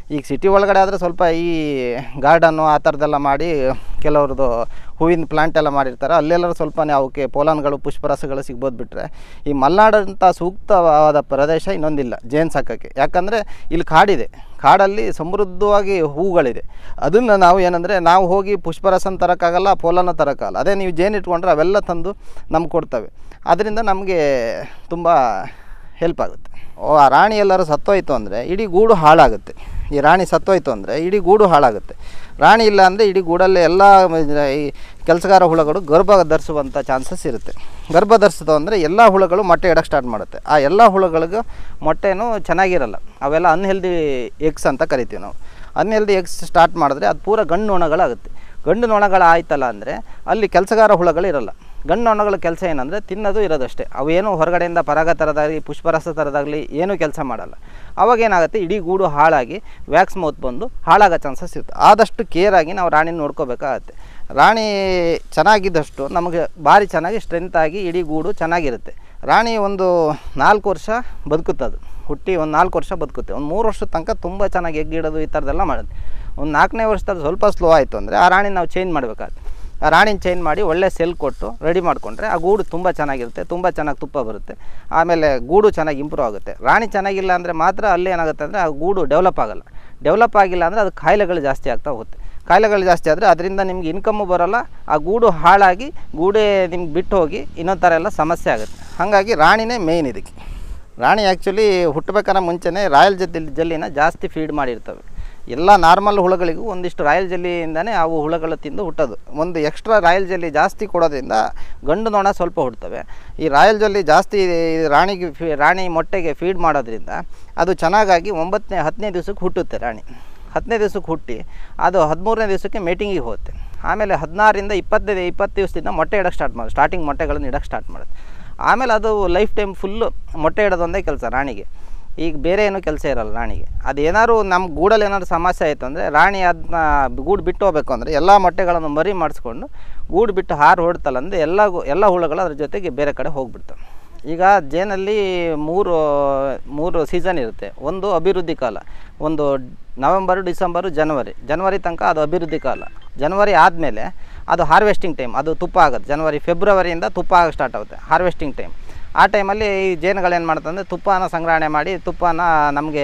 [SPEAKER 1] ಈಗ ಸಿಟಿ ಒಳಗಡೆ ಆದರೆ ಸ್ವಲ್ಪ ಈ ಗಾರ್ಡನ್ನು ಆ ಥರದ್ದೆಲ್ಲ ಮಾಡಿ ಕೆಲವ್ರದ್ದು ಹೂವಿನ ಪ್ಲಾಂಟ್ ಎಲ್ಲ ಮಾಡಿರ್ತಾರೆ, ಅಲ್ಲೆಲ್ಲರೂ ಸ್ವಲ್ಪ ಅವಕ್ಕೆ ಪೋಲಾನ್ಗಳು ಪುಷ್ಪರಸಗಳು ಸಿಗ್ಬೋದು. ಬಿಟ್ಟರೆ ಈ ಮಲೆನಾಡಂಥ ಸೂಕ್ತವಾದ ಪ್ರದೇಶ ಇನ್ನೊಂದಿಲ್ಲ ಜೇನು ಸಾಕೋಕ್ಕೆ. ಯಾಕಂದರೆ ಇಲ್ಲಿ ಕಾಡಿದೆ, ಕಾಡಲ್ಲಿ ಸಮೃದ್ಧವಾಗಿ ಹೂಗಳಿದೆ. ಅದನ್ನು ನಾವು ಏನಂದರೆ ನಾವು ಹೋಗಿ ಪುಷ್ಪರಸನ ತರೋಕ್ಕಾಗಲ್ಲ, ಪೋಲನ ತರೋಕ್ಕಾಗಲ್ಲ. ಅದೇ ನೀವು ಜೇನು ಇಟ್ಕೊಂಡ್ರೆ ಅವೆಲ್ಲ ತಂದು ನಮ್ಗೆ ಕೊಡ್ತವೆ. ಅದರಿಂದ ನಮಗೆ ತುಂಬ ಹೆಲ್ಪ್ ಆಗುತ್ತೆ. ಓ ಆ ರಾಣಿ ಎಲ್ಲರೂ ಸತ್ತೋಯ್ತು ಅಂದರೆ ಇಡೀ ಗೂಡು ಹಾಳಾಗುತ್ತೆ. ಈ ರಾಣಿ ಸತ್ತೋಯ್ತು ಅಂದರೆ ಇಡೀ ಗೂಡು ಹಾಳಾಗುತ್ತೆ. ರಾಣಿ ಇಲ್ಲ ಅಂದರೆ ಇಡೀ ಗೂಡಲ್ಲಿ ಎಲ್ಲ ಈ ಕೆಲಸಗಾರ ಹುಳುಗಳು ಗರ್ಭ ಧರಿಸುವಂಥ ಚಾನ್ಸಸ್ ಇರುತ್ತೆ. ಗರ್ಭ ಧರಿಸಿತು ಅಂದರೆ ಎಲ್ಲ ಹುಳುಗಳು ಮೊಟ್ಟೆ ಇಡೋಕ್ಕೆ ಸ್ಟಾರ್ಟ್ ಮಾಡುತ್ತೆ. ಆ ಎಲ್ಲ ಹುಳುಗಳಿಗೂ ಮೊಟ್ಟೆನೂ ಚೆನ್ನಾಗಿರಲ್ಲ. ಅವೆಲ್ಲ ಅನ್ಹೆಲ್ದಿ ಎಗ್ಸ್ ಅಂತ ಕರಿತೀವಿ ನಾವು. ಅನ್ಹೆಲ್ದಿ ಎಗ್ಸ್ ಸ್ಟಾರ್ಟ್ ಮಾಡಿದ್ರೆ ಅದು ಪೂರ ಗಂಡು ನೊಣಗಳಾಗುತ್ತೆ. ಗಂಡು ನೊಣಗಳು ಆಯ್ತಲ್ಲ ಅಂದರೆ ಅಲ್ಲಿ ಕೆಲಸಗಾರ ಹುಳುಗಳು ಇರಲ್ಲ. ಗಂಡು ನೊಣಗಳ ಕೆಲಸ ಏನಂದರೆ ತಿನ್ನೋದು ಇರೋದಷ್ಟೇ. ಅವೇನು ಹೊರಗಡೆಯಿಂದ ಪರಾಗ ತರೋದಾಗಲಿ ಪುಷ್ಪರಸ ತರೋದಾಗಲಿ ಏನೂ ಕೆಲಸ ಮಾಡಲ್ಲ. ಅವಾಗೇನಾಗುತ್ತೆ, ಇಡೀ ಗೂಡು ಹಾಳಾಗಿ ವ್ಯಾಕ್ಸ್ ಮೌತ್ ಬಂದು ಹಾಳಾಗೋ ಚಾನ್ಸಸ್ ಇರುತ್ತೆ. ಆದಷ್ಟು ಕೇರಾಗಿ ನಾವು ರಾಣಿನ ನೋಡ್ಕೋಬೇಕಾಗತ್ತೆ. ರಾಣಿ ಚೆನ್ನಾಗಿದ್ದಷ್ಟು ನಮಗೆ ಭಾರಿ ಚೆನ್ನಾಗಿ ಸ್ಟ್ರೆಂತಾಗಿ ಇಡೀ ಗೂಡು ಚೆನ್ನಾಗಿರುತ್ತೆ. ರಾಣಿ ಒಂದು ನಾಲ್ಕು ವರ್ಷ ಬದುಕುತ್ತದು, ಹುಟ್ಟಿ ಒಂದು ನಾಲ್ಕು ವರ್ಷ ಬದುಕುತ್ತೆ. ಒಂದು ಮೂರು ವರ್ಷದ ತನಕ ತುಂಬ ಚೆನ್ನಾಗಿ ಎಗ್ಗಿಡೋದು ಈ ಥರದ್ದೆಲ್ಲ ಮಾಡುತ್ತೆ. ಒಂದು ನಾಲ್ಕನೇ ವರ್ಷದಲ್ಲಿ ಸ್ವಲ್ಪ ಸ್ಲೋ ಆಯಿತು ಅಂದರೆ ಆ ರಾಣಿ ನಾವು ಚೇಂಜ್ ಮಾಡಬೇಕಾಗುತ್ತೆ. ಆ ರಾಣಿನ ಚೇಂಜ್ ಮಾಡಿ ಒಳ್ಳೆ ಸೆಲ್ ಕೊಟ್ಟು ರೆಡಿ ಮಾಡಿಕೊಂಡ್ರೆ ಆ ಗೂಡು ತುಂಬ ಚೆನ್ನಾಗಿರುತ್ತೆ, ತುಂಬ ಚೆನ್ನಾಗಿ ತುಪ್ಪ ಬರುತ್ತೆ. ಆಮೇಲೆ ಗೂಡು ಚೆನ್ನಾಗಿ ಇಂಪ್ರೂವ್ ಆಗುತ್ತೆ. ರಾಣಿ ಚೆನ್ನಾಗಿಲ್ಲ ಅಂದರೆ ಮಾತ್ರ ಅಲ್ಲಿ ಏನಾಗುತ್ತೆ ಅಂದರೆ ಆ ಗೂಡು ಡೆವಲಪ್ ಆಗೋಲ್ಲ. ಡೆವಲಪ್ ಆಗಿಲ್ಲ ಅಂದರೆ ಅದು ಕಾಯಿಲೆಗಳು ಜಾಸ್ತಿ ಆಗ್ತಾ ಹೋಗುತ್ತೆ. ಕಾಯಿಲೆಗಳು ಜಾಸ್ತಿ ಆದರೆ ಅದರಿಂದ ನಿಮ್ಗೆ ಇನ್ಕಮ್ಮು ಬರೋಲ್ಲ. ಆ ಗೂಡು ಹಾಳಾಗಿ ಗೂಡೇ ನಿಮ್ಗೆ ಬಿಟ್ಟು ಹೋಗಿ ಇನ್ನೊಂದು ಥರ ಎಲ್ಲ ಸಮಸ್ಯೆ ಆಗುತ್ತೆ. ಹಾಗಾಗಿ ರಾಣಿನೇ ಮೇಯ್ನ್ ಇದಕ್ಕೆ. ರಾಣಿ ಆ್ಯಕ್ಚುಲಿ ಹುಟ್ಟಬೇಕಾದ್ರೆ ಮುಂಚೆನೇ ರಾಯಲ್ ಜಲ್ಲಿ ಜಲ್ಲಿನ ಜಾಸ್ತಿ ಫೀಡ್ ಮಾಡಿರ್ತವೆ. ಎಲ್ಲ ನಾರ್ಮಲ್ ಹುಳುಗಳಿಗೂ ಒಂದಿಷ್ಟು ರಾಯಲ್ ಜಲ್ಲಿಯಿಂದನೇ ಅವು ಹುಳುಗಳು ತಿಂದು ಹುಟ್ಟೋದು. ಒಂದು ಎಕ್ಸ್ಟ್ರಾ ರಾಯಲ್ ಜಲ್ಲಿ ಜಾಸ್ತಿ ಕೊಡೋದ್ರಿಂದ ಗಂಡು ನೊಣ ಸ್ವಲ್ಪ ಹುಡ್ತವೆ. ಈ ರಾಯಲ್ ಜಲ್ಲಿ ಜಾಸ್ತಿ ರಾಣಿಗೆ ಫೀ ರಾಣಿ ಮೊಟ್ಟೆಗೆ ಫೀಡ್ ಮಾಡೋದ್ರಿಂದ ಅದು ಚೆನ್ನಾಗಾಗಿ ಒಂಬತ್ತನೇ ಹತ್ತನೇ ದಿವಸಕ್ಕೆ ಹುಟ್ಟುತ್ತೆ. ರಾಣಿ ಹತ್ತನೇ ದಿವಸಕ್ಕೆ ಹುಟ್ಟಿ ಅದು ಹದಿಮೂರನೇ ದಿವಸಕ್ಕೆ ಮೇಟಿಂಗಿಗೆ ಹೋಗುತ್ತೆ. ಆಮೇಲೆ ಹದಿನಾರರಿಂದ ಇಪ್ಪತ್ತೈದು ಇಪ್ಪತ್ತು ದಿವಸದಿಂದ ಮೊಟ್ಟೆ ಇಡೋಕ್ಕೆ ಸ್ಟಾರ್ಟ್ ಮಾಡೋದು. ಸ್ಟಾರ್ಟಿಂಗ್ ಮೊಟ್ಟೆಗಳನ್ನು ಇಡೋಕ್ಕೆ ಸ್ಟಾರ್ಟ್ ಮಾಡೋದು. ಆಮೇಲೆ ಅದು ಲೈಫ್ ಟೈಮ್ ಫುಲ್ಲು ಮೊಟ್ಟೆ ಇಡೋದೊಂದೇ ಕೆಲಸ ರಾಣಿಗೆ. ಈಗ ಬೇರೆ ಏನೂ ಕೆಲಸ ಇರೋಲ್ಲ ರಾಣಿಗೆ. ಅದೇನಾದ್ರು ನಮ್ಮ ಗೂಡಲ್ಲಿ ಏನಾದ್ರು ಸಮಸ್ಯೆ ಆಯಿತು ಅಂದರೆ ರಾಣಿ ಅದನ್ನ ಗೂಡು ಬಿಟ್ಟು ಹೋಗಬೇಕು ಅಂದರೆ ಎಲ್ಲ ಮೊಟ್ಟೆಗಳನ್ನು ಮರಿ ಮಾಡಿಸ್ಕೊಂಡು ಗೂಡು ಬಿಟ್ಟು ಹಾರು ಹೊಡ್ತಲ್ಲ ಅಂದರೆ ಎಲ್ಲ ಎಲ್ಲ ಹುಳುಗಳು ಅದ್ರ ಜೊತೆಗೆ ಬೇರೆ ಕಡೆ ಹೋಗ್ಬಿಡ್ತವೆ. ಈಗ ಜೇನಲ್ಲಿ ಮೂರು ಮೂರು ಸೀಸನ್ ಇರುತ್ತೆ. ಒಂದು ಅಭಿವೃದ್ಧಿ ಕಾಲ, ಒಂದು ನವೆಂಬರು ಡಿಸೆಂಬರು ಜನವರಿ ಜನವರಿ ತನಕ ಅದು ಅಭಿವೃದ್ಧಿ ಕಾಲ. ಜನವರಿ ಆದಮೇಲೆ ಅದು ಹಾರ್ವೆಸ್ಟಿಂಗ್ ಟೈಮ್, ಅದು ತುಪ್ಪ ಆಗುತ್ತೆ. ಜನವರಿ ಫೆಬ್ರವರಿಯಿಂದ ತುಪ್ಪ ಆಗೋಕ್ಕೆ ಸ್ಟಾರ್ಟ್ ಆಗುತ್ತೆ, ಹಾರ್ವೆಸ್ಟಿಂಗ್ ಟೈಮ್. ಆ ಟೈಮಲ್ಲಿ ಈ ಜೇನುಗಳೇನು ಮಾಡ್ತವೆ ಅಂದರೆ ತುಪ್ಪನ ಸಂಗ್ರಹಣೆ ಮಾಡಿ ತುಪ್ಪನ ನಮಗೆ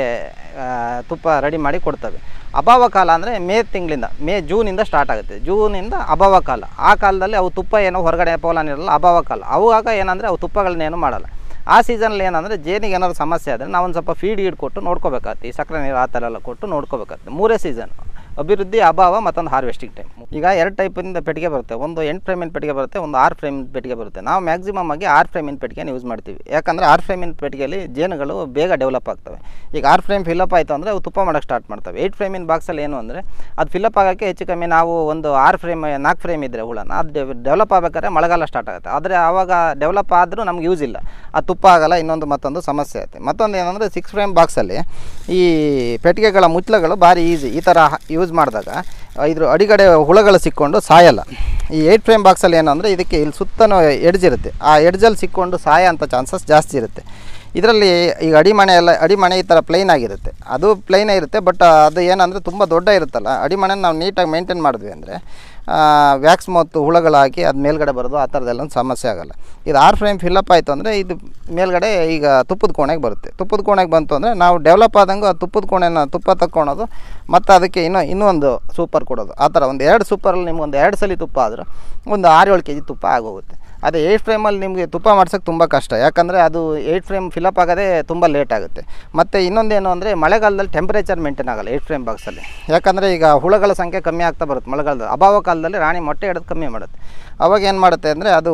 [SPEAKER 1] ತುಪ್ಪ ರೆಡಿ ಮಾಡಿ ಕೊಡ್ತವೆ. ಅಭಾವ ಕಾಲ ಅಂದರೆ ಮೇ ತಿಂಗಳಿಂದ ಮೇ ಜೂನಿಂದ ಸ್ಟಾರ್ಟ್ ಆಗುತ್ತೆ. ಜೂನಿಂದ ಅಭಾವ ಕಾಲ. ಆ ಕಾಲದಲ್ಲಿ ಅವು ತುಪ್ಪ ಏನೋ ಹೊರಗಡೆ ಪೋಲಾನ್ ಇರಲ್ಲ, ಅಭಾವ ಕಾಲ. ಅವಾಗ ಏನಂದರೆ ಅವು ತುಪ್ಪಗಳನ್ನೇನು ಮಾಡಲ್ಲ. ಆ ಸೀಸನಲ್ಲಿ ಏನಂದರೆ ಜೇನಿಗೆ ಏನಾದ್ರು ಸಮಸ್ಯೆ ಆದರೆ ನಾವು ಒಂದು ಸ್ವಲ್ಪ ಫೀಡ್ ಗೀಡ್ ಕೊಟ್ಟು ನೋಡ್ಕೋಬೇಕಾಗುತ್ತೆ. ಈ ಸಕ್ಕರೆ ನೀರು ಆ ಥರ ಎಲ್ಲ ಕೊಟ್ಟು ನೋಡ್ಕೋಬೇಕಾಗುತ್ತೆ. ಮೂರೇ ಸೀಸನ್, ಅಭಿವೃದ್ಧಿ, ಅಭಾವ, ಮತ್ತೊಂದು ಹಾರ್ವೆಸ್ಟಿಂಗ್ ಟೈಮ್. ಈಗ ಎರಡು ಟೈಪಿಂದ ಪೆಟ್ಟಿಗೆ ಬರುತ್ತೆ. ಒಂದು ಎಂಟು ಫ್ರೇಮಿನ ಪೆಟ್ಟಿಗೆ ಬರುತ್ತೆ, ಒಂದು ಆರು ಫ್ರೇಮಿನ ಪೆಟ್ಟಿಗೆ ಬರುತ್ತೆ. ನಾವು ಮ್ಯಾಕ್ಸಿಮಮ್ ಆಗಿ ಆರು ಫ್ರೇಮಿನ ಪೆಟ್ಟಿಗೆನ ಯೂಸ್ ಮಾಡ್ತೀವಿ. ಯಾಕಂದರೆ ಆರು ಫ್ರೇಮಿನ ಪೆಟ್ಟಿಗೆಯಲ್ಲಿ ಜೇನುಗಳು ಬೇಗ ಡೆವಲಪ್ ಆಗ್ತವೆ. ಈಗ ಆರು ಫ್ರೇಮ್ ಫಿಲಪ್ ಆಯಿತು ಅಂದರೆ ಅವು ತುಪ್ಪ ಮಾಡೋಕ್ಕೆ ಸ್ಟಾರ್ಟ್ ಮಾಡ್ತವೆ. ಏಯ್ಟ್ ಫ್ರೇಮಿನ ಬಾಕ್ಸಲ್ಲಿ ಏನು ಅಂದರೆ ಅದು ಫಿಲಪ್ ಆಗೋಕ್ಕೆ ಹೆಚ್ಚು ಕಮ್ಮಿ ನಾವು ಒಂದು ಆರು ಫ್ರೇಮ್ ನಾಲ್ಕು ಫ್ರೇಮ್ ಇದ್ದರೆ ಹುಳನ ಅದು ಡೆವಲಪ್ ಆಗಬೇಕಾದ್ರೆ ಮಳೆಗಾಲ ಸ್ಟಾರ್ಟ್ ಆಗುತ್ತೆ. ಆದರೆ ಆವಾಗ ಡೆವಲಪ್ ಆದರೂ ನಮ್ಗೆ ಯೂಸ್ ಇಲ್ಲ, ಅದು ತುಪ್ಪ ಆಗೋಲ್ಲ. ಇನ್ನೊಂದು ಮತ್ತೊಂದು ಸಮಸ್ಯೆ ಆಗುತ್ತೆ. ಮತ್ತೊಂದು ಏನಂದರೆ ಸಿಕ್ಸ್ ಫ್ರೇಮ್ ಬಾಕ್ಸಲ್ಲಿ ಈ ಪೆಟ್ಟಿಗೆಗಳ ಮುಚ್ಚಳಗಳು ಭಾರಿ ಈಸಿ. ಈ ಥರ ಯೂಸ್ ಮಾಡಿದಾಗ ಇದ್ರ ಅಡಿಗಡೆ ಹುಳುಗಳು ಸಿಕ್ಕೊಂಡು ಸಾಯಲ್ಲ. ಈ ಏಯ್ಟ್ ಫ್ರೇಮ್ ಬಾಕ್ಸಲ್ಲಿ ಏನು ಅಂದರೆ ಇದಕ್ಕೆ ಇಲ್ಲಿ ಸುತ್ತನೂ ಎಡ್ಜ್ ಇರುತ್ತೆ. ಆ ಎಡ್ಜಲ್ಲಿ ಸಿಕ್ಕೊಂಡು ಸಾಯ ಅಂತ ಚಾನ್ಸಸ್ ಜಾಸ್ತಿ ಇರುತ್ತೆ. ಇದರಲ್ಲಿ ಈಗ ಅಡಿಮಣೆ ಎಲ್ಲ ಅಡಿಮಣೆ ಈ ಥರ ಪ್ಲೈನ್ ಆಗಿರುತ್ತೆ. ಅದು ಪ್ಲೈನೇ ಇರುತ್ತೆ, ಬಟ್ ಅದು ಏನಂದರೆ ತುಂಬ ದೊಡ್ಡ ಇರುತ್ತಲ್ಲ, ಅಡಿಮಣೆ ನಾವು ನೀಟಾಗಿ ಮೇಂಟೈನ್ ಮಾಡಿದ್ವಿ ಅಂದರೆ ವ್ಯಾಕ್ಸ್ ಮತ್ತು ಹುಳುಗಳಾಗಿ ಅದು ಮೇಲ್ಗಡೆ ಬರೋದು ಆ ಥರದ್ದೆಲ್ಲ ಸಮಸ್ಯೆ ಆಗೋಲ್ಲ. ಇದು ಆರು ಫ್ರೇಮ್ ಫಿಲ್ಲಪ್ ಆಯಿತು ಅಂದರೆ ಇದು ಮೇಲ್ಗಡೆ ಈಗ ತುಪ್ಪದ ಕೋಣೆಗೆ ಬರುತ್ತೆ. ತುಪ್ಪದ ಕೋಣೆಗೆ ಬಂತು ಅಂದರೆ ನಾವು ಡೆವಲಪ್ ಆದಂಗೆ ಆ ತುಪ್ಪದ ಕೋಣೆನ ತುಪ್ಪ ತಕ್ಕೊಳೋದು ಮತ್ತು ಅದಕ್ಕೆ ಇನ್ನೂ ಇನ್ನೂ ಒಂದು ಸೂಪರ್ ಕೊಡೋದು. ಆ ಥರ ಒಂದು ಎರಡು ಸೂಪರಲ್ಲಿ ನಿಮ್ಗೆ ಒಂದು ಎರಡು ಸಲ ತುಪ್ಪ ಆದರೂ ಒಂದು ಆರು ಏಳು ಕೆ ಜಿ ತುಪ್ಪ ಆಗೋಗುತ್ತೆ. ಅದೇ ಏಯ್ಟ್ ಫ್ರೇಮಲ್ಲಿ ನಿಮಗೆ ತುಪ್ಪ ಮಾಡ್ಸೋಕ್ಕೆ ತುಂಬ ಕಷ್ಟ. ಯಾಕಂದರೆ ಅದು ಏಯ್ಟ್ ಫ್ರೇಮ್ ಫಿಲಪ್ ಆಗೋದೇ ತುಂಬ ಲೇಟ್ ಆಗುತ್ತೆ. ಮತ್ತು ಇನ್ನೊಂದೇನು ಅಂದರೆ ಮಳೆಗಾಲದಲ್ಲಿ ಟೆಂಪ್ರೇಚರ್ ಮೇಂಟೈನ್ ಆಗೋಲ್ಲ ಏಯ್ಟ್ ಫ್ರೇಮ್ ಬಾಕ್ಸಲ್ಲಿ. ಯಾಕಂದರೆ ಈಗ ಹುಳುಗಳ ಸಂಖ್ಯೆ ಕಮ್ಮಿ ಆಗ್ತಾ ಬರುತ್ತೆ ಮಳೆಗಾಲದಲ್ಲಿ. ಅಭಾವ ಕಾಲದಲ್ಲಿ ರಾಣಿ ಮೊಟ್ಟೆ ಇಡೋದು ಕಮ್ಮಿ ಮಾಡುತ್ತೆ. ಅವಾಗ ಏನು ಮಾಡುತ್ತೆ ಅಂದರೆ ಅದು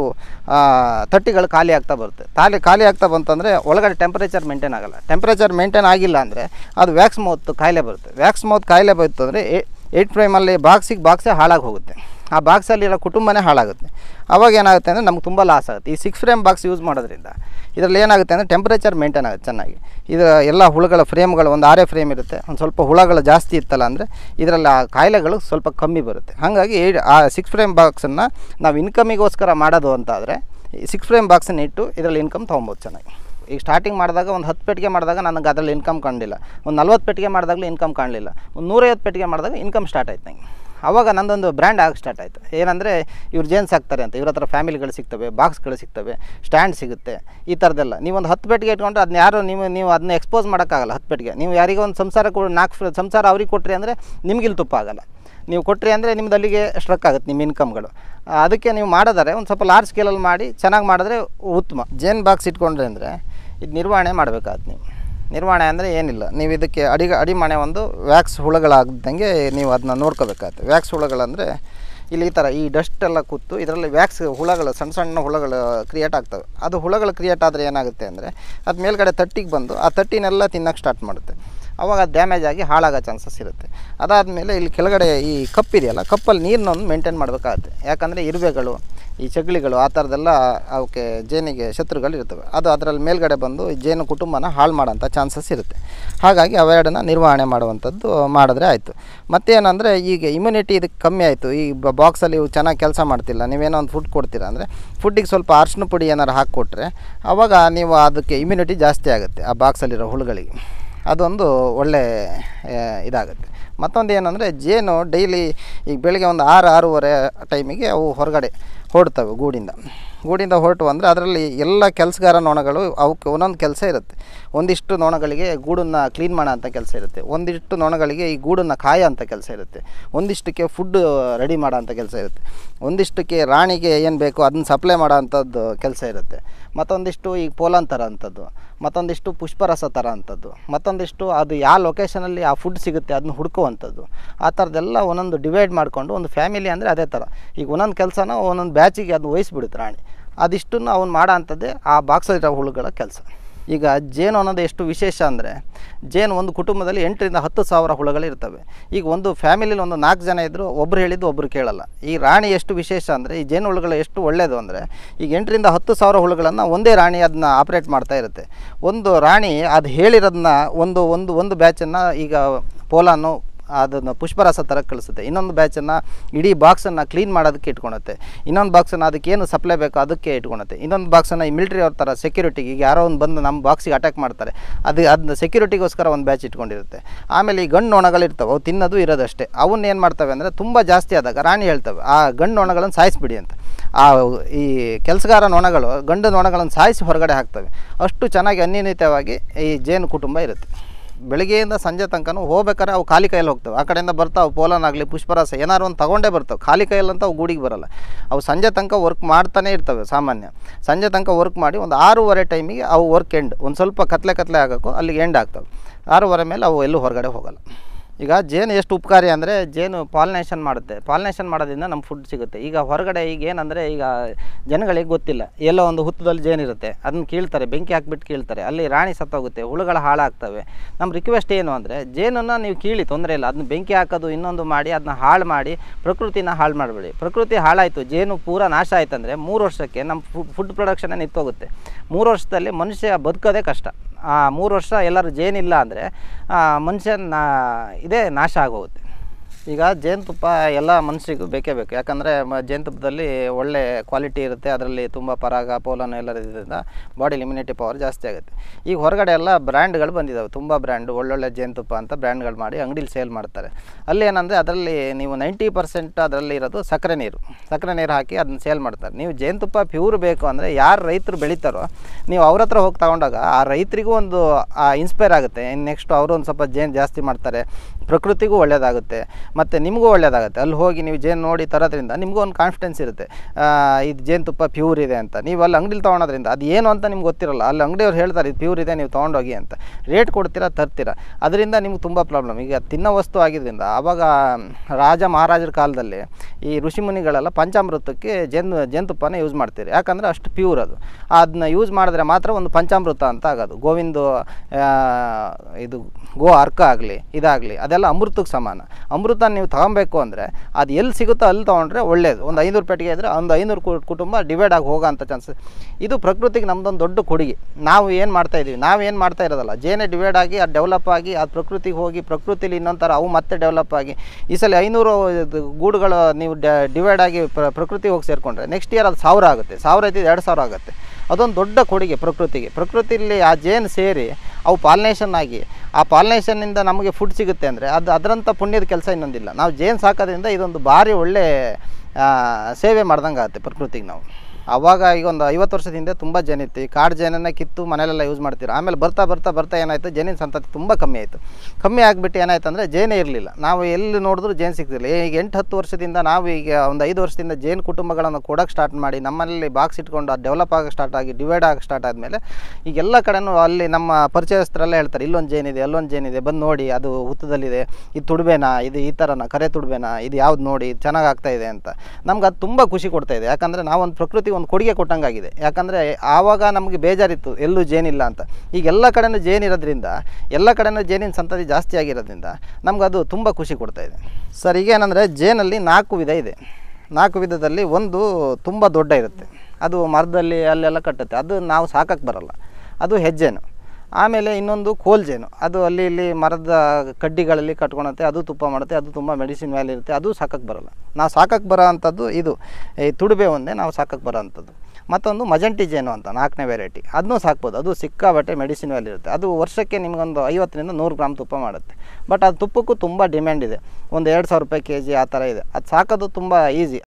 [SPEAKER 1] ತಟ್ಟಿಗಳು ಖಾಲಿ ಆಗ್ತಾ ಬರುತ್ತೆ. ಖಾಲಿ ಖಾಲಿ ಆಗ್ತಾ ಬಂತಂದರೆ ಒಳಗಡೆ ಟೆಂಪ್ರೇಚರ್ ಮೇಂಟೈನ್ ಆಗೋಲ್ಲ. ಟೆಂಪ್ರೇಚರ್ ಮೇಂಟೈನ್ ಆಗಿಲ್ಲ ಅಂದರೆ ಅದು ವ್ಯಾಕ್ಸ್ ಮೌತ್ ಕಾಯಿಲೆ ಬರುತ್ತೆ. ವ್ಯಾಕ್ಸ್ ಮೌತ್ ಕಾಯಿಲೆ ಬಂತು ಅಂದರೆ ಏಯ್ಟ್ ಫ್ರೇಮಲ್ಲಿ ಬಾಕ್ಸಿಗೆ ಬಾಕ್ಸೇ ಹಾಳಾಗಿ ಹೋಗುತ್ತೆ. ಆ ಬಾಕ್ಸಲ್ಲಿರೋ ಕುಟುಂಬನೇ ಹಾಳಾಗುತ್ತೆ. ಅವಾಗ ಏನಾಗುತ್ತೆ ಅಂದರೆ ನಮ್ಗೆ ತುಂಬ ಲಾಸ್ ಆಗುತ್ತೆ. ಈ ಸಿಕ್ಸ್ ಫ್ರೇಮ್ ಬಾಕ್ಸ್ ಯೂಸ್ ಮಾಡೋದ್ರಿಂದ ಇದರಲ್ಲಿ ಏನಾಗುತ್ತೆ ಅಂದರೆ ಟೆಂಪ್ರೇಚರ್ ಮೇಂಟೈನ್ ಆಗುತ್ತೆ ಚೆನ್ನಾಗಿ. ಇದು ಎಲ್ಲ ಹುಳುಗಳ ಫ್ರೇಮ್ಗಳು ಒಂದು ಆರೇ ಫ್ರೇಮ್ ಇರುತ್ತೆ. ಒಂದು ಸ್ವಲ್ಪ ಹುಳುಗಳು ಜಾಸ್ತಿ ಇತ್ತಲ್ಲ ಅಂದರೆ ಇದರಲ್ಲಿ ಆ ಕಾಯಿಲೆಗಳು ಸ್ವಲ್ಪ ಕಮ್ಮಿ ಬರುತ್ತೆ. ಹಾಗಾಗಿ ಆ ಸಿಕ್ಸ್ ಫ್ರೇಮ್ ಬಾಕ್ಸನ್ನು ನಾವು ಇನ್ಕಮಿಗೋಸ್ಕರ ಮಾಡೋದು ಅಂತಾದರೆ ಸಿಕ್ಸ್ ಫ್ರೇಮ್ ಬಾಕ್ಸನ್ನು ಇಟ್ಟು ಇದರಲ್ಲಿ ಇನ್ಕಮ್ ತೊಗೊಬೋದು ಚೆನ್ನಾಗಿ. ಈಗ ಸ್ಟಾರ್ಟಿಂಗ್ ಮಾಡಿದಾಗ ಒಂದು ಹತ್ತು ಪೆಟ್ಟಿಗೆ ಮಾಡಿದಾಗ ನನಗೆ ಅದರಲ್ಲಿ ಇನ್ಕಮ್ ಕಾಣಲಿಲ್ಲ, ಒಂದು ನಲ್ವತ್ತು ಪೆಟ್ಟಿಗೆ ಮಾಡಿದಾಗಲೂ ಇನ್ಕಮ್ ಕಾಣಲಿಲ್ಲ, ಒಂದು ನೂರೈವತ್ತು ಪೆಟ್ಟಿಗೆ ಮಾಡಿದಾಗ ಇನ್ಕಮ್ ಸ್ಟಾರ್ಟ್ ಆಯ್ತು ನನಗೆ. ಆವಾಗ ನಂದೊಂದು ಬ್ರ್ಯಾಂಡ್ ಆಗಿ ಸ್ಟಾರ್ಟ್ ಆಯಿತು. ಏನಂದರೆ ಇವ್ರು ಜೇನು ಸಾಕ್ತಾರೆ ಅಂತ, ಇವ್ರ ಹತ್ರ ಫ್ಯಾಮಿಲಿಗಳು ಸಿಗ್ತವೆ, ಬಾಕ್ಸ್ಗಳು ಸಿಗ್ತವೆ, ಸ್ಟ್ಯಾಂಡ್ ಸಿಗುತ್ತೆ, ಈ ಥರದ್ದೆಲ್ಲ. ನೀವು ಒಂದು ಹತ್ತು ಪೆಟ್ಟಿಗೆ ಇಟ್ಕೊಂಡ್ರೆ ಅದನ್ನ ಯಾರು ನೀವು ನೀವು ಅದನ್ನ ಎಕ್ಸ್ಪೋಸ್ ಮಾಡೋಕ್ಕಾಗಲ್ಲ. ಹತ್ತು ಪೆಟ್ಟಿಗೆ ನೀವು ಯಾರಿಗೋ ಒಂದು ಸಂಸಾರ ಕೊ ನಾಲ್ಕು ಸಂಸಾರ ಅವ್ರಿಗೆ ಕೊಟ್ಟರೆ ಅಂದರೆ ನಿಮಗಿಲ್ಲಿ ತುಪ್ಪ ಆಗೋಲ್ಲ. ನೀವು ಕೊಟ್ಟರೆ ಅಂದರೆ ನಿಮ್ದು ಅಲ್ಲಿಗೆ ಸ್ಟ್ರಕ್ ಆಗುತ್ತೆ ನಿಮ್ಮ ಇನ್ಕಮ್ಗಳು. ಅದಕ್ಕೆ ನೀವು ಮಾಡಿದರೆ ಒಂದು ಸ್ವಲ್ಪ ಲಾರ್ಜ್ ಸ್ಕೇಲಲ್ಲಿ ಮಾಡಿ ಚೆನ್ನಾಗಿ ಮಾಡಿದ್ರೆ ಉತ್ತಮ. ಜೇನು ಬಾಕ್ಸ್ ಇಟ್ಕೊಂಡ್ರೆ ಅಂದರೆ ಇದು ನಿರ್ವಹಣೆ ಮಾಡಬೇಕಾಗುತ್ತೆ ನೀವು. ನಿರ್ವಹಣೆ ಅಂದರೆ ಏನಿಲ್ಲ, ನೀವು ಇದಕ್ಕೆ ಅಡಿಗೆ ಅಡಿಮಣೆ ಒಂದು ವ್ಯಾಕ್ಸ್ ಹುಳುಗಳಾಗ್ದಂಗೆ ನೀವು ಅದನ್ನ ನೋಡ್ಕೋಬೇಕಾಗುತ್ತೆ. ವ್ಯಾಕ್ಸ್ ಹುಳುಗಳಂದರೆ ಇಲ್ಲಿ ಈ ಥರ ಈ ಡಸ್ಟ್ ಎಲ್ಲ ಕೂತು ಇದರಲ್ಲಿ ವ್ಯಾಕ್ಸ್ ಹುಳುಗಳು ಸಣ್ಣ ಸಣ್ಣ ಹುಳುಗಳು ಕ್ರಿಯೇಟ್ ಆಗ್ತವೆ. ಅದು ಹುಳುಗಳು ಕ್ರಿಯೇಟ್ ಆದರೆ ಏನಾಗುತ್ತೆ ಅಂದರೆ ಅದು ಮೇಲ್ಗಡೆ ತಟ್ಟಿಗೆ ಬಂದು ಆ ತಟ್ಟಿನೆಲ್ಲ ತಿನ್ನೋಕ್ಕೆ ಸ್ಟಾರ್ಟ್ ಮಾಡುತ್ತೆ. ಆವಾಗ ಅದು ಡ್ಯಾಮೇಜ್ ಆಗಿ ಹಾಳಾಗೋ ಚಾನ್ಸಸ್ ಇರುತ್ತೆ. ಅದಾದಮೇಲೆ ಇಲ್ಲಿ ಕೆಳಗಡೆ ಈ ಕಪ್ಪಿದೆಯಲ್ಲ, ಕಪ್ಪಲ್ಲಿ ನೀರನ್ನೊಂದು ಮೇಂಟೈನ್ ಮಾಡಬೇಕಾಗುತ್ತೆ. ಯಾಕಂದರೆ ಇರುವೆಗಳು, ಈ ಚಗಳಿಗಳು, ಆ ಥರದ್ದೆಲ್ಲ ಅವಕ್ಕೆ ಜೇನಿಗೆ ಶತ್ರುಗಳು ಇರ್ತವೆ. ಅದು ಅದರಲ್ಲಿ ಮೇಲ್ಗಡೆ ಬಂದು ಜೇನು ಕುಟುಂಬನ ಹಾಳು ಮಾಡೋಂಥ ಚಾನ್ಸಸ್ ಇರುತ್ತೆ. ಹಾಗಾಗಿ ಅವೆರಡನ್ನ ನಿರ್ವಹಣೆ ಮಾಡುವಂಥದ್ದು ಮಾಡಿದ್ರೆ ಆಯಿತು. ಮತ್ತೇನಂದರೆ ಈಗ ಇಮ್ಯುನಿಟಿ ಇದಕ್ಕೆ ಕಮ್ಮಿ ಆಯಿತು, ಈ ಬಾಕ್ಸಲ್ಲಿ ಇವು ಚೆನ್ನಾಗಿ ಕೆಲಸ ಮಾಡ್ತಿಲ್ಲ, ನೀವೇನೋ ಒಂದು ಫುಡ್ ಕೊಡ್ತೀರಾ ಅಂದರೆ ಫುಡ್ಡಿಗೆ ಸ್ವಲ್ಪ ಅರಿಶಿನ ಪುಡಿ ಏನಾರು ಹಾಕಿಕೊಟ್ರೆ ಆವಾಗ ನೀವು ಅದಕ್ಕೆ ಇಮ್ಯುನಿಟಿ ಜಾಸ್ತಿ ಆಗುತ್ತೆ ಆ ಬಾಕ್ಸಲ್ಲಿರೋ ಹುಳುಗಳಿಗೆ. ಅದೊಂದು ಒಳ್ಳೆ ಇದಾಗುತ್ತೆ. ಮತ್ತೊಂದು ಏನಂದರೆ ಜೇನು ಡೈಲಿ ಈಗ ಬೆಳಗ್ಗೆ ಒಂದು ಆರು ಆರೂವರೆ ಟೈಮಿಗೆ ಅವು ಹೊರಗಡೆ ಹೊರಡ್ತವೆ ಗೂಡಿಂದ. ಗೂಡಿಂದ ಹೊರಟು ಅಂದರೆ ಅದರಲ್ಲಿ ಎಲ್ಲ ಕೆಲಸಗಾರ ನೊಣಗಳು ಅವಕ್ಕೆ ಒಂದೊಂದು ಕೆಲಸ ಇರುತ್ತೆ. ಒಂದಿಷ್ಟು ನೊಣಗಳಿಗೆ ಗೂಡನ್ನು ಕ್ಲೀನ್ ಮಾಡೋ ಅಂಥ ಕೆಲಸ ಇರುತ್ತೆ, ಒಂದಿಷ್ಟು ನೊಣಗಳಿಗೆ ಈ ಗೂಡನ್ನು ಕಾಯೋ ಅಂಥ ಕೆಲಸ ಇರುತ್ತೆ, ಒಂದಿಷ್ಟಕ್ಕೆ ಫುಡ್ ರೆಡಿ ಮಾಡೋ ಅಂಥ ಕೆಲಸ ಇರುತ್ತೆ, ಒಂದಿಷ್ಟಕ್ಕೆ ರಾಣಿಗೆ ಏನು ಬೇಕೋ ಅದನ್ನ ಸಪ್ಲೈ ಮಾಡೋ ಅಂಥದ್ದು ಕೆಲಸ ಇರುತ್ತೆ, ಮತ್ತೊಂದಿಷ್ಟು ಈಗ ಪೋಲನ್ ಥರ ಅಂಥದ್ದು, ಮತ್ತೊಂದಿಷ್ಟು ಪುಷ್ಪರಸ ಥರ ಅಂಥದ್ದು, ಮತ್ತೊಂದಿಷ್ಟು ಅದು ಯಾವ ಲೊಕೇಶನಲ್ಲಿ ಆ ಫುಡ್ ಸಿಗುತ್ತೆ ಅದನ್ನ ಹುಡ್ಕೋವಂಥದ್ದು. ಆ ಥರದ್ದೆಲ್ಲ ಒಂದೊಂದು ಡಿವೈಡ್ ಮಾಡಿಕೊಂಡು ಒಂದು ಫ್ಯಾಮಿಲಿ ಅಂದರೆ ಅದೇ ಥರ ಈಗ ಒಂದೊಂದು ಕೆಲಸನ ಒಂದೊಂದು ಬ್ಯಾಚಿಗೆ ಅದು ವಹಿಸ್ಬಿಡುತ್ತೆ ರಾಣಿ. ಅದಿಷ್ಟನ್ನು ಅವ್ನು ಮಾಡೋ ಅಂಥದ್ದೇ ಆ ಬಾಕ್ಸಲ್ಲಿರೋ ಹುಳುಗಳ ಕೆಲಸ. ಈಗ ಜೇನು ಅನ್ನೋದು ಎಷ್ಟು ವಿಶೇಷ ಅಂದರೆ ಜೇನು ಒಂದು ಕುಟುಂಬದಲ್ಲಿ ಎಂಟರಿಂದ ಹತ್ತು ಸಾವಿರ ಹುಳುಗಳು ಇರ್ತವೆ. ಈಗ ಒಂದು ಫ್ಯಾಮಿಲಿಲಿ ಒಂದು ನಾಲ್ಕು ಜನ ಇದ್ದರೂ ಒಬ್ಬರು ಹೇಳಿದ್ದು ಒಬ್ಬರು ಕೇಳಲ್ಲ. ಈ ರಾಣಿ ಎಷ್ಟು ವಿಶೇಷ ಅಂದರೆ ಈ ಜೇನು ಹುಳುಗಳು ಎಷ್ಟು ಒಳ್ಳೆಯದು ಅಂದರೆ ಈಗ ಎಂಟರಿಂದ ಹತ್ತು ಸಾವಿರ ಹುಳುಗಳನ್ನು ಒಂದೇ ರಾಣಿ ಅದನ್ನ ಆಪ್ರೇಟ್ ಮಾಡ್ತಾ ಇರುತ್ತೆ. ಒಂದು ರಾಣಿ ಅದು ಹೇಳಿರೋದನ್ನ ಒಂದು ಒಂದು ಒಂದು ಬ್ಯಾಚನ್ನು ಈಗ ಪೋಲಾನು ಅದನ್ನು ಪುಷ್ಪರಸ ಥರ ಕಳಿಸುತ್ತೆ, ಇನ್ನೊಂದು ಬ್ಯಾಚನ್ನು ಇಡೀ ಬಾಕ್ಸನ್ನು ಕ್ಲೀನ್ ಮಾಡೋದಕ್ಕೆ ಇಟ್ಕೊಳುತ್ತೆ, ಇನ್ನೊಂದು ಬಾಕ್ಸನ್ನು ಅದಕ್ಕೇನು ಸಪ್ಲೈ ಬೇಕೋ ಅದಕ್ಕೆ ಇಟ್ಕೊಳುತ್ತೆ, ಇನ್ನೊಂದು ಬಾಕ್ಸನ್ನು ಈ ಮಿಲಿಟ್ರಿ ಅವ್ರ ಥರ ಸೆಕ್ಯೂರಿಟಿಗೆ ಈಗ ಯಾರೋ ಒಂದು ಬಂದು ನಮ್ಮ ಬಾಕ್ಸಿಗೆ ಅಟ್ಯಾಕ್ ಮಾಡ್ತಾರೆ ಅದು ಅದನ್ನ ಸೆಕ್ಯೂರಿಟಿಗೋಸ್ಕರ ಒಂದು ಬ್ಯಾಚ್ ಇಟ್ಕೊಂಡಿರುತ್ತೆ. ಆಮೇಲೆ ಈ ಗಂಡು ನೊಣಗಳಿರ್ತವೆ, ಅವು ತಿನ್ನೋದು ಇರೋದಷ್ಟೇ. ಅವನ್ನ ಏನು ಮಾಡ್ತವೆ ಅಂದರೆ ತುಂಬ ಜಾಸ್ತಿ ಆದಾಗ ರಾಣಿ ಹೇಳ್ತವೆ ಆ ಗಂಡು ನೊಣಗಳನ್ನು ಸಾಯಿಸಿಬಿಡಿ ಅಂತ. ಆ ಈ ಕೆಲಸಗಾರ ನೊಣಗಳು ಗಂಡು ನೊಣಗಳನ್ನು ಸಾಯಿಸಿ ಹೊರಗಡೆ ಹಾಕ್ತವೆ. ಅಷ್ಟು ಚೆನ್ನಾಗಿ ಅನ್ಯನ್ಯತವಾಗಿ ಈ ಜೇನು ಕುಟುಂಬ ಇರುತ್ತೆ. ಬೆಳಗ್ಗೆಯಿಂದ ಸಂಜೆ ತನಕನೂ ಹೋಗ್ಬೇಕಾದ್ರೆ ಅವು ಖಾಲಿ ಕೈಯಲ್ಲಿ ಹೋಗ್ತವೆ. ಆ ಕಡೆಯಿಂದ ಬರ್ತಾವೆ ಪೋಲನ್ ಆಗಲಿ ಪುಷ್ಪರಸ ಏನಾದ್ರು ಒಂದು ತೊಗೊಂಡೇ ಬರ್ತವೆ, ಖಾಲಿ ಕೈಯಲ್ಲಂತ ಅವು ಗೂಡಿಗೆ ಬರೋಲ್ಲ. ಅವು ಸಂಜೆ ತನಕ ವರ್ಕ್ ಮಾಡ್ತಾನೆ ಇರ್ತವೆ. ಸಾಮಾನ್ಯ ಸಂಜೆ ತನಕ ವರ್ಕ್ ಮಾಡಿ ಒಂದು ಆರೂವರೆ ಟೈಮಿಗೆ ಅವು ವರ್ಕ್ ಎಂಡ್, ಒಂದು ಸ್ವಲ್ಪ ಕತ್ಲೆ ಕತ್ಲೆ ಆಗೋಕ್ಕೂ ಅಲ್ಲಿಗೆ ಎಂಡ್ ಆಗ್ತವೆ. ಆರೂವರೆ ಮೇಲೆ ಅವು ಎಲ್ಲೂ ಹೊರಗಡೆ ಹೋಗಲ್ಲ. ಈಗ ಜೇನು ಎಷ್ಟು ಉಪಕಾರಿ ಅಂದರೆ ಜೇನು ಪಾಲಿನೇಷನ್ ಮಾಡುತ್ತೆ. ಪಾಲಿನೇಷನ್ ಮಾಡೋದ್ರಿಂದ ನಮ್ಮ ಫುಡ್ ಸಿಗುತ್ತೆ. ಈಗ ಹೊರಗಡೆ ಈಗ ಏನಂದರೆ ಈಗ ಜನಗಳಿಗೆ ಗೊತ್ತಿಲ್ಲ, ಎಲ್ಲೋ ಒಂದು ಹುತ್ತದಲ್ಲಿ ಜೇನಿರುತ್ತೆ ಅದನ್ನ ಕೀಳ್ತಾರೆ, ಬೆಂಕಿ ಹಾಕ್ಬಿಟ್ಟು ಕೀಳ್ತಾರೆ, ಅಲ್ಲಿ ರಾಣಿ ಸತ್ತೋಗುತ್ತೆ, ಹುಳುಗಳು ಹಾಳಾಗ್ತವೆ. ನಮ್ಮ ರಿಕ್ವೆಸ್ಟ್ ಏನು ಅಂದರೆ ಜೇನನ್ನು ನೀವು ಕೀಳಿ ತೊಂದರೆ ಇಲ್ಲ, ಅದನ್ನ ಬೆಂಕಿ ಹಾಕೋದು ಇನ್ನೊಂದು ಮಾಡಿ ಅದನ್ನ ಹಾಳು ಮಾಡಿ ಪ್ರಕೃತಿನ ಹಾಳು ಮಾಡಬೇಡಿ. ಪ್ರಕೃತಿ ಹಾಳಾಯಿತು, ಜೇನು ಪೂರ ನಾಶ ಆಯ್ತು ಅಂದರೆ ಮೂರು ವರ್ಷಕ್ಕೆ ನಮ್ಮ ಫುಡ್ ಪ್ರೊಡಕ್ಷನ್ನೇ ನಿಂತೋಗುತ್ತೆ. ಮೂರು ವರ್ಷದಲ್ಲಿ ಮನುಷ್ಯ ಬದುಕೋದೇ ಕಷ್ಟ. ಆ ಮೂರು ವರ್ಷ ಎಲ್ಲರೂ ಜೇನಿಲ್ಲ ಅಂದರೆ ಮನುಷ್ಯನ ಇದೇ ನಾಶ ಆಗೋಗುತ್ತೆ. ಈಗ ಜೇನುತುಪ್ಪ ಎಲ್ಲ ಮನುಷ್ಯರಿಗೂ ಬೇಕೇ ಬೇಕು. ಯಾಕಂದರೆ ಮ ಜೇನುತುಪ್ಪದಲ್ಲಿ ಒಳ್ಳೆ ಕ್ವಾಲಿಟಿ ಇರುತ್ತೆ, ಅದರಲ್ಲಿ ತುಂಬ ಪರಾಗ ಪೋಲನ್ ಎಲ್ಲ ಇರೋದ್ರಿಂದ ಬಾಡಿಲಿ ಇಮ್ಯುನಿಟಿ ಪವರ್ ಜಾಸ್ತಿ ಆಗುತ್ತೆ. ಈಗ ಹೊರಗಡೆ ಎಲ್ಲ ಬ್ರ್ಯಾಂಡ್ಗಳು ಬಂದಿದ್ದಾವೆ, ತುಂಬ ಬ್ರ್ಯಾಂಡು ಒಳ್ಳೊಳ್ಳೆ ಜೇನುತುಪ್ಪ ಅಂತ ಬ್ರ್ಯಾಂಡ್ಗಳು ಮಾಡಿ ಅಂಗಡಿಲಿ ಸೇಲ್ ಮಾಡ್ತಾರೆ. ಅಲ್ಲಿ ಏನಂದರೆ ಅದರಲ್ಲಿ ನೀವು ನೈಂಟಿ ಪರ್ಸೆಂಟ್ ಅದರಲ್ಲಿ ಇರೋದು ಸಕ್ಕರೆ ನೀರು ಸಕ್ಕರೆ ನೀರು ಹಾಕಿ ಅದನ್ನ ಸೇಲ್ ಮಾಡ್ತಾರೆ. ನೀವು ಜೇನುತುಪ್ಪ ಪ್ಯೂರ್ ಬೇಕು ಅಂದರೆ ಯಾರು ರೈತರು ಬೆಳೀತಾರೋ ನೀವು ಅವ್ರ ಹತ್ರ ಹೋಗಿ ತಗೊಂಡಾಗ ಆ ರೈತರಿಗೂ ಒಂದು ಇನ್ಸ್ಪೈರ್ ಆಗುತ್ತೆ. ಇನ್ನು ನೆಕ್ಸ್ಟ್ ಅವರು ಒಂದು ಸ್ವಲ್ಪ ಜೇನು ಜಾಸ್ತಿ ಮಾಡ್ತಾರೆ, ಪ್ರಕೃತಿಗೂ ಒಳ್ಳೆಯದಾಗುತ್ತೆ ಮತ್ತು ನಿಮಗೂ ಒಳ್ಳೆಯದಾಗುತ್ತೆ. ಅಲ್ಲಿ ಹೋಗಿ ನೀವು ಜೇನು ನೋಡಿ ತರೋದ್ರಿಂದ ನಿಮಗೂ ಒಂದು ಕಾನ್ಫಿಡೆನ್ಸ್ ಇರುತ್ತೆ, ಇದು ಜೇನುತುಪ್ಪ ಪ್ಯೂರ್ ಇದೆ ಅಂತ. ನೀವು ಅಲ್ಲಿ ಅಂಗಡಿಲಿ ತೊಗೊಳೋದ್ರಿಂದ ಅದು ಏನು ಅಂತ ನಿಮ್ಗೆ ಗೊತ್ತಿರಲ್ಲ, ಅಲ್ಲಿ ಅಂಗಡಿಯವ್ರು ಹೇಳ್ತಾರೆ ಇದು ಪ್ಯೂರ್ ಇದೆ ನೀವು ತೊಗೊಂಡೋಗಿ ಅಂತ, ರೇಟ್ ಕೊಡ್ತೀರಾ ತರ್ತೀರಾ, ಅದರಿಂದ ನಿಮ್ಗೆ ತುಂಬ ಪ್ರಾಬ್ಲಮ್. ಈಗ ತಿನ್ನೋ ವಸ್ತು ಆಗಿದ್ದರಿಂದ ಆವಾಗ ರಾಜ ಮಹಾರಾಜರ ಕಾಲದಲ್ಲಿ ಈ ಋಷಿಮುನಿಗಳೆಲ್ಲ ಪಂಚಾಮೃತಕ್ಕೆ ಜೇನು ಜೇನುತುಪ್ಪನ ಯೂಸ್ ಮಾಡ್ತೀರಿ, ಯಾಕಂದರೆ ಅಷ್ಟು ಪ್ಯೂರ್ ಅದು. ಅದನ್ನ ಯೂಸ್ ಮಾಡಿದ್ರೆ ಮಾತ್ರ ಒಂದು ಪಂಚಾಮೃತ ಅಂತ ಆಗೋದು. ಗೋವಿಂದು ಇದು ಗೋ ಅರ್ಕ ಆಗಲಿ ಇದಾಗಲಿ ಅದೆಲ್ಲ ಅಮೃತಕ್ಕೆ ಸಮಾನ. ಅಮೃತ ನೀವು ತಗೊಬೇಕು ಅಂದರೆ ಅದು ಎಲ್ಲಿ ಸಿಗುತ್ತೋ ಅಲ್ಲಿ ತೊಗೊಂಡ್ರೆ ಒಳ್ಳೆಯದು. ಒಂದು ಐನೂರು ಪೆಟ್ಟಿಗೆ ಇದ್ದರೆ ಒಂದು ಐನೂರು ಕುಟುಂಬ ಡಿವೈಡ್ ಆಗಿ ಹೋಗೋ ಅಂಥ ಚಾನ್ಸಸ್. ಇದು ಪ್ರಕೃತಿಗೆ ನಮ್ಮದೊಂದು ದೊಡ್ಡ ಕೊಡುಗೆ. ನಾವು ಏನು ಮಾಡ್ತಾಯಿದ್ದೀವಿ, ನಾವೇನು ಮಾಡ್ತಾ ಇರೋದಲ್ಲ, ಜೇನೇ ಡಿವೈಡ್ ಆಗಿ ಅದು ಡೆವಲಪ್ ಆಗಿ ಅದು ಪ್ರಕೃತಿಗೆ ಹೋಗಿ ಪ್ರಕೃತಿಲಿ ಇನ್ನೊಂದು ಥರ ಅವು ಮತ್ತೆ ಡೆವಲಪ್ ಆಗಿ ಈ ಸಲ ಐನೂರು ಗೂಡುಗಳು ನೀವು ಡಿವೈಡ್ ಆಗಿ ಪ್ರಕೃತಿ ಹೋಗಿ ಸೇರಿಕೊಂಡ್ರೆ ನೆಕ್ಸ್ಟ್ ಇಯರ್ ಅದು ಸಾವಿರ ಆಗುತ್ತೆ, ಸಾವಿರ ಐತಿದ್ದು ಎರಡು ಸಾವಿರ ಆಗುತ್ತೆ. ಅದೊಂದು ದೊಡ್ಡ ಕೊಡುಗೆ ಪ್ರಕೃತಿಗೆ. ಪ್ರಕೃತಿಯಲ್ಲಿ ಆ ಜೇನು ಸೇರಿ ಅವು ಪಾಲಿನೇಷನ್ ಆಗಿ ಆ ಪಾಲಿನೇಷನ್ನಿಂದ ನಮಗೆ ಫುಡ್ ಸಿಗುತ್ತೆ ಅಂದರೆ ಅದು ಅದರಂಥ ಪುಣ್ಯದ ಕೆಲಸ ಇನ್ನೊಂದಿಲ್ಲ. ನಾವು ಜೇನು ಸಾಕೋದ್ರಿಂದ ಇದೊಂದು ಭಾರಿ ಒಳ್ಳೆ ಸೇವೆ ಮಾಡ್ದಂಗೆ ಆಗುತ್ತೆ ಪ್ರಕೃತಿಗೆ ನಾವು. ಆವಾಗ ಈಗ ಒಂದು ಐವತ್ತು ವರ್ಷದ ಹಿಂದೆ ತುಂಬ ಜೇನಿತ್ತು. ಈ ಕಾಡು ಜೇನನ್ನು ಕಿತ್ತು ಮನೆಯಲ್ಲೆಲ್ಲ ಯೂಸ್ ಮಾಡ್ತೀರ. ಆಮೇಲೆ ಬರ್ತಾ ಬರ್ತಾ ಬರ್ತಾ ಏನಾಯಿತು, ಜೇನಿನ ಸಂತತಿ ತುಂಬ ಕಮ್ಮಿ ಆಯಿತು. ಕಮ್ಮಿ ಆಗಿಬಿಟ್ಟು ಏನಾಯ್ತು ಅಂದರೆ ಜೇನೇ ಇರಲಿಲ್ಲ. ನಾವು ಎಲ್ಲಿ ನೋಡಿದ್ರು ಜೇನು ಸಿಗ್ತಿಲ್ಲ. ಈಗ ಎಂಟು ಹತ್ತು ವರ್ಷದಿಂದ ನಾವು ಈಗ ಒಂದು ಐದು ವರ್ಷದಿಂದ ಜೇನು ಕುಟುಂಬಗಳನ್ನು ಕೊಡೋಕ್ಕೆ ಸ್ಟಾರ್ಟ್ ಮಾಡಿ ನಮ್ಮಲ್ಲಿ ಬಾಕ್ಸ್ ಇಟ್ಕೊಂಡು ಅದು ಡೆವಲಪ್ ಆಗೋಕ್ಕೆ ಸ್ಟಾರ್ಟ್ ಆಗಿ ಡಿವೈಡ್ ಆಗೋಕ್ಕೆ ಸ್ಟಾರ್ಟ್ ಆದಮೇಲೆ ಈಗ ಎಲ್ಲ ಕಡೆನೂ ಅಲ್ಲಿ ನಮ್ಮ ಪರಿಚಯಸ್ಥರೆಲ್ಲ ಹೇಳ್ತಾರೆ, ಇಲ್ಲೊಂದು ಜೇನಿದೆ ಅಲ್ಲೊಂದು ಜೇನಿದೆ ಬಂದು ನೋಡಿ, ಅದು ಹುತ್ತದಲ್ಲಿದೆ, ಇದು ತುಡ್ಬೇನಾ, ಇದು ಈ ಥರನ ಕರೆ ತುಡ್ಬೇನಾ, ಇದು ಯಾವ್ದು ನೋಡಿ ಇದು ಚೆನ್ನಾಗಿ ಆಗ್ತಾಯಿದೆ ಅಂತ ನಮ್ಗೆ ಅದು ತುಂಬ ಖುಷಿ ಕೊಡ್ತಾಯಿದೆ. ಯಾಕಂದರೆ ನಾವೊಂದು ಪ್ರಕೃತಿ ಒಂದು ಕೊಡುಗೆ ಕೊಟ್ಟಂಗಾಗಿದೆ. ಯಾಕಂದರೆ ಆವಾಗ ನಮಗೆ ಬೇಜಾರಿತ್ತು ಎಲ್ಲೂ ಜೇನಿಲ್ಲ ಅಂತ. ಈಗ ಎಲ್ಲ ಕಡೆನೂ ಜೇನಿರೋದ್ರಿಂದ, ಎಲ್ಲ ಕಡೆನೂ ಜೇನಿನ ಸಂತತಿ ಜಾಸ್ತಿ ಆಗಿರೋದ್ರಿಂದ ನಮ್ಗೆ ಅದು ತುಂಬ ಖುಷಿ ಕೊಡ್ತಾಯಿದೆ. ಸರ್ ಈಗೇನೆಂದರೆ ಜೇನಲ್ಲಿ ನಾಲ್ಕು ವಿಧ ಇದೆ. ನಾಲ್ಕು ವಿಧದಲ್ಲಿ ಒಂದು ತುಂಬ ದೊಡ್ಡ ಇರುತ್ತೆ, ಅದು ಮರದಲ್ಲಿ ಅಲ್ಲೆಲ್ಲ ಕಟ್ಟುತ್ತೆ, ಅದು ನಾವು ಸಾಕಕ್ಕೆ ಬರಲ್ಲ, ಅದು ಹೆಜ್ಜೇನು. ಆಮೇಲೆ ಇನ್ನೊಂದು ಕೋಲ್ ಜೇನು, ಅದು ಅಲ್ಲಿ ಇಲ್ಲಿ ಮರದ ಕಡ್ಡಿಗಳಲ್ಲಿ ಕಟ್ಕೊಳುತ್ತೆ, ಅದು ತುಪ್ಪ ಮಾಡುತ್ತೆ, ಅದು ತುಂಬ ಮೆಡಿಸಿನ್ ವ್ಯಾಲ್ಯೂ ಇರುತ್ತೆ, ಅದು ಸಾಕಕ್ಕೆ ಬರೋಲ್ಲ. ನಾವು ಸಾಕಕ್ಕೆ ಬರೋ ಅಂಥದ್ದು ಇದು ಈ ತುಡುಬೆ ಒಂದೇ ನಾವು ಸಾಕಕ್ಕೆ ಬರೋ ಅಂಥದ್ದು. ಮತ್ತೊಂದು ಮಜಂಟಿ ಜೇನು ಅಂತ ನಾಲ್ಕನೇ ವೆರೈಟಿ, ಅದನ್ನೂ ಸಾಕ್ಬೋದು. ಅದು ಸಿಕ್ಕಾಬಟ್ಟೆ ಮೆಡಿಸಿನ್ ವ್ಯಾಲ್ಯೂ ಇರುತ್ತೆ. ಅದು ವರ್ಷಕ್ಕೆ ನಿಮಗೊಂದು ಐವತ್ತರಿಂದ ನೂರು ಗ್ರಾಮ್ ತುಪ್ಪ ಮಾಡುತ್ತೆ. ಬಟ್ ಅದು ತುಪ್ಪಕ್ಕೂ ತುಂಬ ಡಿಮ್ಯಾಂಡ್ ಇದೆ. ಒಂದು ಎರಡು ಸಾವಿರ ರೂಪಾಯಿ ಕೆ ಜಿ ಆ ಥರ ಇದೆ. ಅದು ಸಾಕೋದು ತುಂಬ ಈಸಿ.